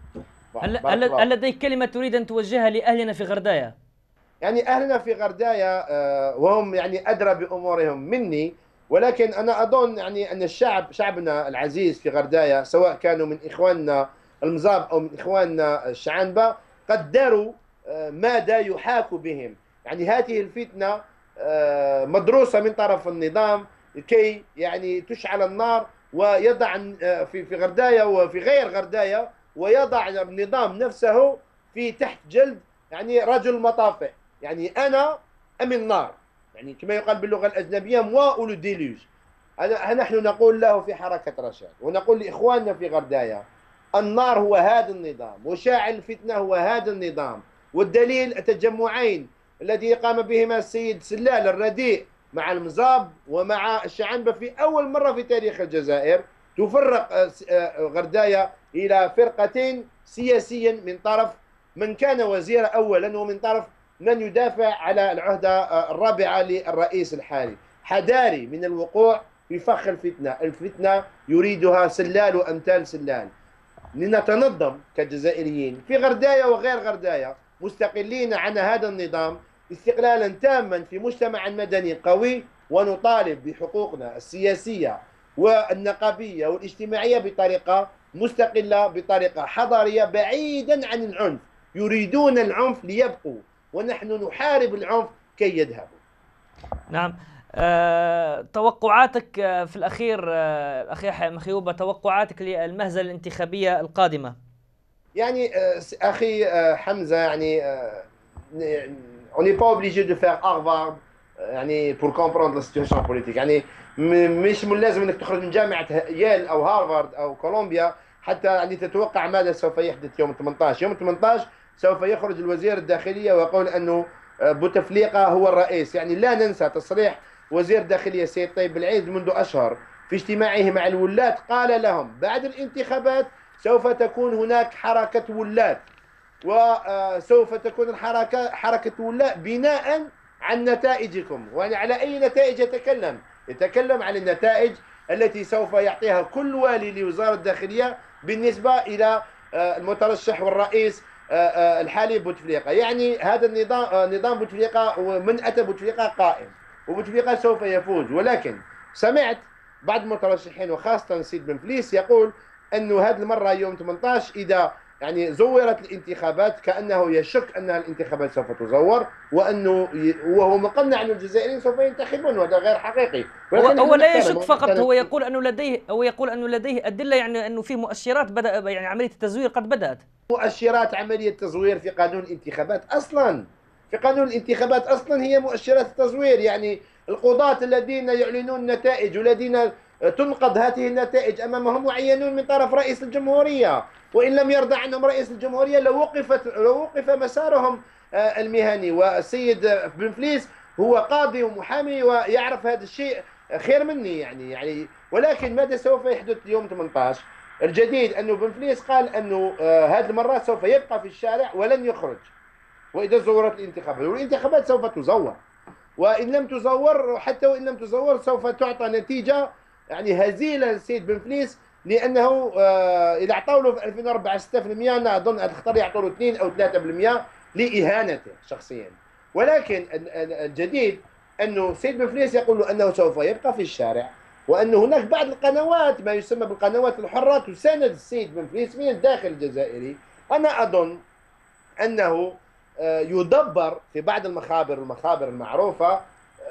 هل لديك كلمة تريد أن توجهها لأهلنا في غرداية؟ يعني أهلنا في غرداية وهم يعني أدرى بأمورهم مني، ولكن أنا أظن يعني أن شعبنا العزيز في غرداية سواء كانوا من إخواننا المزاب أو من إخواننا الشعانبة قد داروا ماذا يحاك بهم. يعني هذه الفتنة مدروسة من طرف النظام كي يعني تشعل النار ويضع في غرداية وفي غير غرداية، ويضع النظام نفسه في تحت جلد يعني رجل مطافئ. يعني أنا أمن النار، يعني كما يقال باللغة الأجنبية موا أولو ديلوج. نحن نقول له في حركة رشاد ونقول لإخواننا في غردايا: النار هو هذا النظام، وشاعل الفتنة هو هذا النظام. والدليل التجمعين الذي قام بهما السيد سلال الرديء مع المزاب ومع الشعنبة في أول مرة في تاريخ الجزائر تفرق غردايا إلى فرقتين سياسيا، من طرف من كان وزيرا أولا ومن طرف من يدافع على العهدة الرابعة للرئيس الحالي. حذاري من الوقوع في فخ الفتنة. الفتنة يريدها سلال وأمثال سلال. لنتنظم كجزائريين في غردايا وغير غردايا مستقلين عن هذا النظام استقلالا تاما في مجتمع مدني قوي، ونطالب بحقوقنا السياسية والنقابية والاجتماعية بطريقة مستقلة، بطريقة حضارية بعيدا عن العنف. يريدون العنف ليبقوا، ونحن نحارب العنف كي يذهبوا. نعم. توقعاتك في الأخير أخي يحيى مخيوبة، توقعاتك للمهزلة الانتخابية القادمة؟ يعني أخي حمزة، يعني on n'est pas obligé de faire Harvard يعني pour comprendre la situation politique. يعني مش من لازم انك تخرج من جامعة ييل او هارفارد او كولومبيا حتى يعني تتوقع ماذا سوف يحدث يوم 18. يوم 18 سوف يخرج الوزير الداخلية ويقول انه بوتفليقة هو الرئيس. يعني لا ننسى تصريح وزير الداخلية السيد طيب العيد منذ اشهر في اجتماعه مع الولاة، قال لهم بعد الانتخابات سوف تكون هناك حركة ولاة، وسوف تكون الحركة حركة ولاء بناء عن نتائجكم. وعلى أي نتائج يتكلم؟ يتكلم عن النتائج التي سوف يعطيها كل والي لوزارة الداخلية بالنسبة إلى المترشح والرئيس الحالي بوتفليقة. يعني هذا النظام نظام بوتفليقة، ومن أتى بوتفليقة قائم، وبوتفليقة سوف يفوز. ولكن سمعت بعض المترشحين وخاصة سيد بن فليس يقول أنه هذه المرة يوم 18 إذا يعني زورت الانتخابات كأنه يشك أن الانتخابات سوف تزور، وهو مقنع أن الجزائريين سوف ينتخبون، وهذا غير حقيقي. هو لا يشك فقط، هو يقول أنه لديه أدلة، يعني أنه في مؤشرات بدأ، يعني عملية التزوير قد بدأت. مؤشرات عملية التزوير في قانون الانتخابات أصلا، في قانون الانتخابات أصلا هي مؤشرات التزوير. يعني القضاة الذين يعلنون النتائج والذين تنقض هذه النتائج أمامهم معينون من طرف رئيس الجمهورية، وإن لم يرضى عنهم رئيس الجمهورية لو وقف مسارهم المهني. والسيد بن فليس هو قاضي ومحامي ويعرف هذا الشيء خير مني يعني ولكن ماذا سوف يحدث يوم 18؟ الجديد أنه بن فليس قال أنه هذه المرات سوف يبقى في الشارع ولن يخرج، وإذا زورت الانتخابات، والانتخابات سوف تزور، وإن لم تزور، حتى وإن لم تزور سوف تعطى نتيجة يعني هزيلة للسيد بن فليس، لأنه إذا أعطوا له في 2004 6%، أنا أظن الخطر يعطوا له 2 أو 3% لإهانته شخصيا. ولكن الجديد أنه سيد بن فليس يقول له أنه سوف يبقى في الشارع، وأن هناك بعض القنوات ما يسمى بالقنوات الحرة تساند السيد بن فليس من الداخل الجزائري. أنا أظن أنه يدبر في بعض المخابر المعروفة،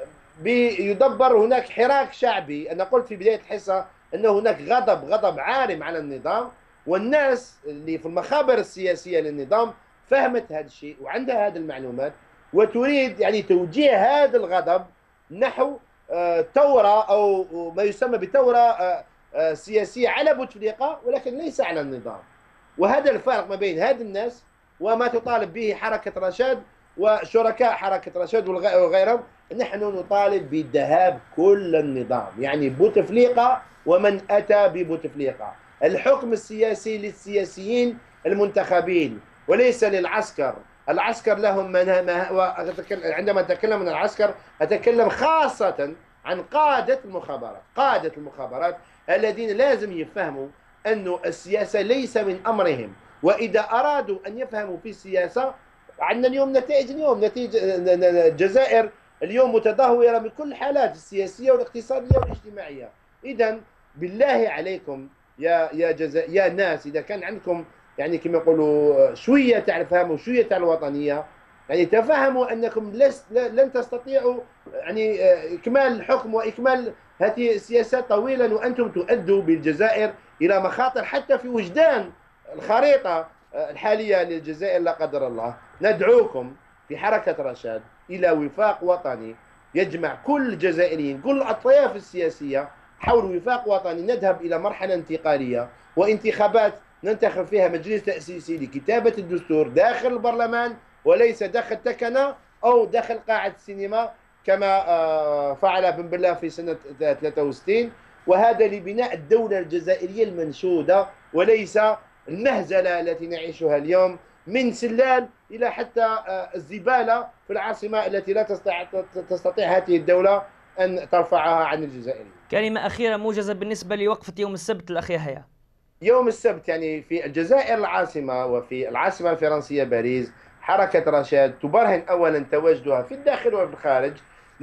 يدبر هناك حراك شعبي. أنا قلت في بداية الحصة أن هناك غضب عارم على النظام، والناس اللي في المخابر السياسية للنظام فهمت هذا الشيء وعندها هذه المعلومات، وتريد يعني توجيه هذا الغضب نحو ثورة أو ما يسمى بثورة سياسية على بوتفليقة، ولكن ليس على النظام. وهذا الفارق ما بين هذه الناس وما تطالب به حركة رشاد وشركاء حركة رشاد وغيرهم. نحن نطالب بذهاب كل النظام، يعني بوتفليقة ومن أتى ببوتفليقة. الحكم السياسي للسياسيين المنتخبين وليس للعسكر. العسكر لهم عندما أتكلم عن العسكر أتكلم خاصة عن قادة المخابرات الذين لازم يفهموا أن السياسة ليس من أمرهم، وإذا أرادوا أن يفهموا في السياسة عندنا اليوم نتيجة الجزائر اليوم متدهورة من كل الحالات السياسية والاقتصادية والاجتماعية. إذا بالله عليكم يا ناس، إذا كان عندكم يعني كما يقولوا شوية تاع الفهم وشوية تاع الوطنية، يعني تفهموا أنكم لن تستطيعوا يعني إكمال الحكم وإكمال هذه السياسات طويلا، وأنتم تؤدوا بالجزائر إلى مخاطر حتى في وجدان الخريطة الحالية للجزائر لا قدر الله. ندعوكم في حركة رشاد إلى وفاق وطني يجمع كل الجزائريين، كل الأطياف السياسية، حول وفاق وطني نذهب إلى مرحلة انتقالية وانتخابات ننتخب فيها مجلس تأسيسي لكتابة الدستور داخل البرلمان وليس داخل تكنة أو داخل قاعة السينما كما فعل بن بلة في سنة 63. وهذا لبناء الدولة الجزائرية المنشودة وليس المهزلة التي نعيشها اليوم من سلال إلى حتى الزبالة في العاصمة التي لا تستطيع هذه الدولة أن ترفعها عن الجزائريين. كلمة أخيرة موجزة بالنسبة لوقفة يوم السبت الأخ يحيى. يوم السبت يعني في الجزائر العاصمة وفي العاصمة الفرنسية باريس حركة رشاد تبرهن أولا تواجدها في الداخل وفي الخارج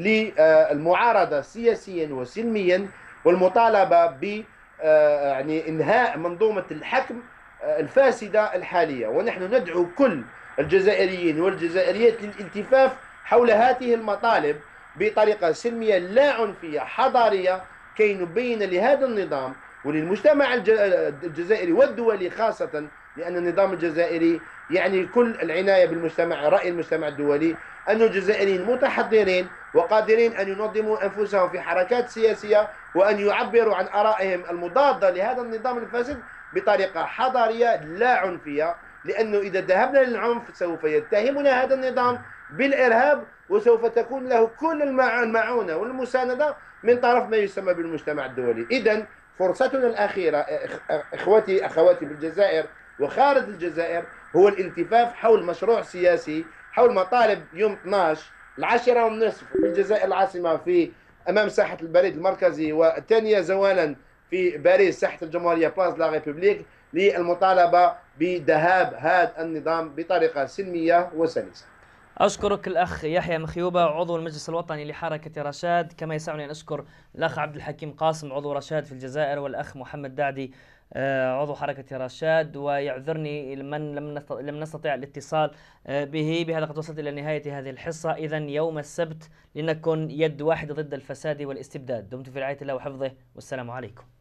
للمعارضة سياسيا وسلميا والمطالبة ب يعني إنهاء منظومة الحكم الفاسدة الحالية. ونحن ندعو كل الجزائريين والجزائريات للالتفاف حول هذه المطالب بطريقة سلمية لا عنفية حضارية كي نبين لهذا النظام وللمجتمع الجزائري والدولي خاصة، لأن النظام الجزائري يعني كل العناية بالمجتمع، رأي المجتمع الدولي أن الجزائريين متحضرين وقادرين أن ينظموا أنفسهم في حركات سياسية وأن يعبروا عن آرائهم المضادة لهذا النظام الفاسد بطريقة حضارية لا عنفية، لأنه إذا ذهبنا للعنف سوف يتهمنا هذا النظام بالإرهاب وسوف تكون له كل المعونة والمساندة من طرف ما يسمى بالمجتمع الدولي. إذن فرصتنا الأخيرة أخواتي بالجزائر وخارج الجزائر هو الالتفاف حول مشروع سياسي، حول مطالب يوم 12 10:30 في الجزائر العاصمة في أمام ساحة البريد المركزي، والثانية زوالا في باريس ساحة الجمهورية بلاس لا ريبوبليك، للمطالبة بذهاب هذا النظام بطريقة سلمية وسلسة. أشكرك الأخ يحيى مخيوبة عضو المجلس الوطني لحركة رشاد، كما يسعني أن أشكر الأخ عبد الحكيم قاسم عضو رشاد في الجزائر والأخ محمد دعدي عضو حركة رشاد. ويعذرني من لم نستطع الاتصال به. بهذا قد وصلت إلى نهاية هذه الحصة. إذن يوم السبت لنكن يد واحدة ضد الفساد والاستبداد. دمتم في رعاية الله وحفظه، والسلام عليكم.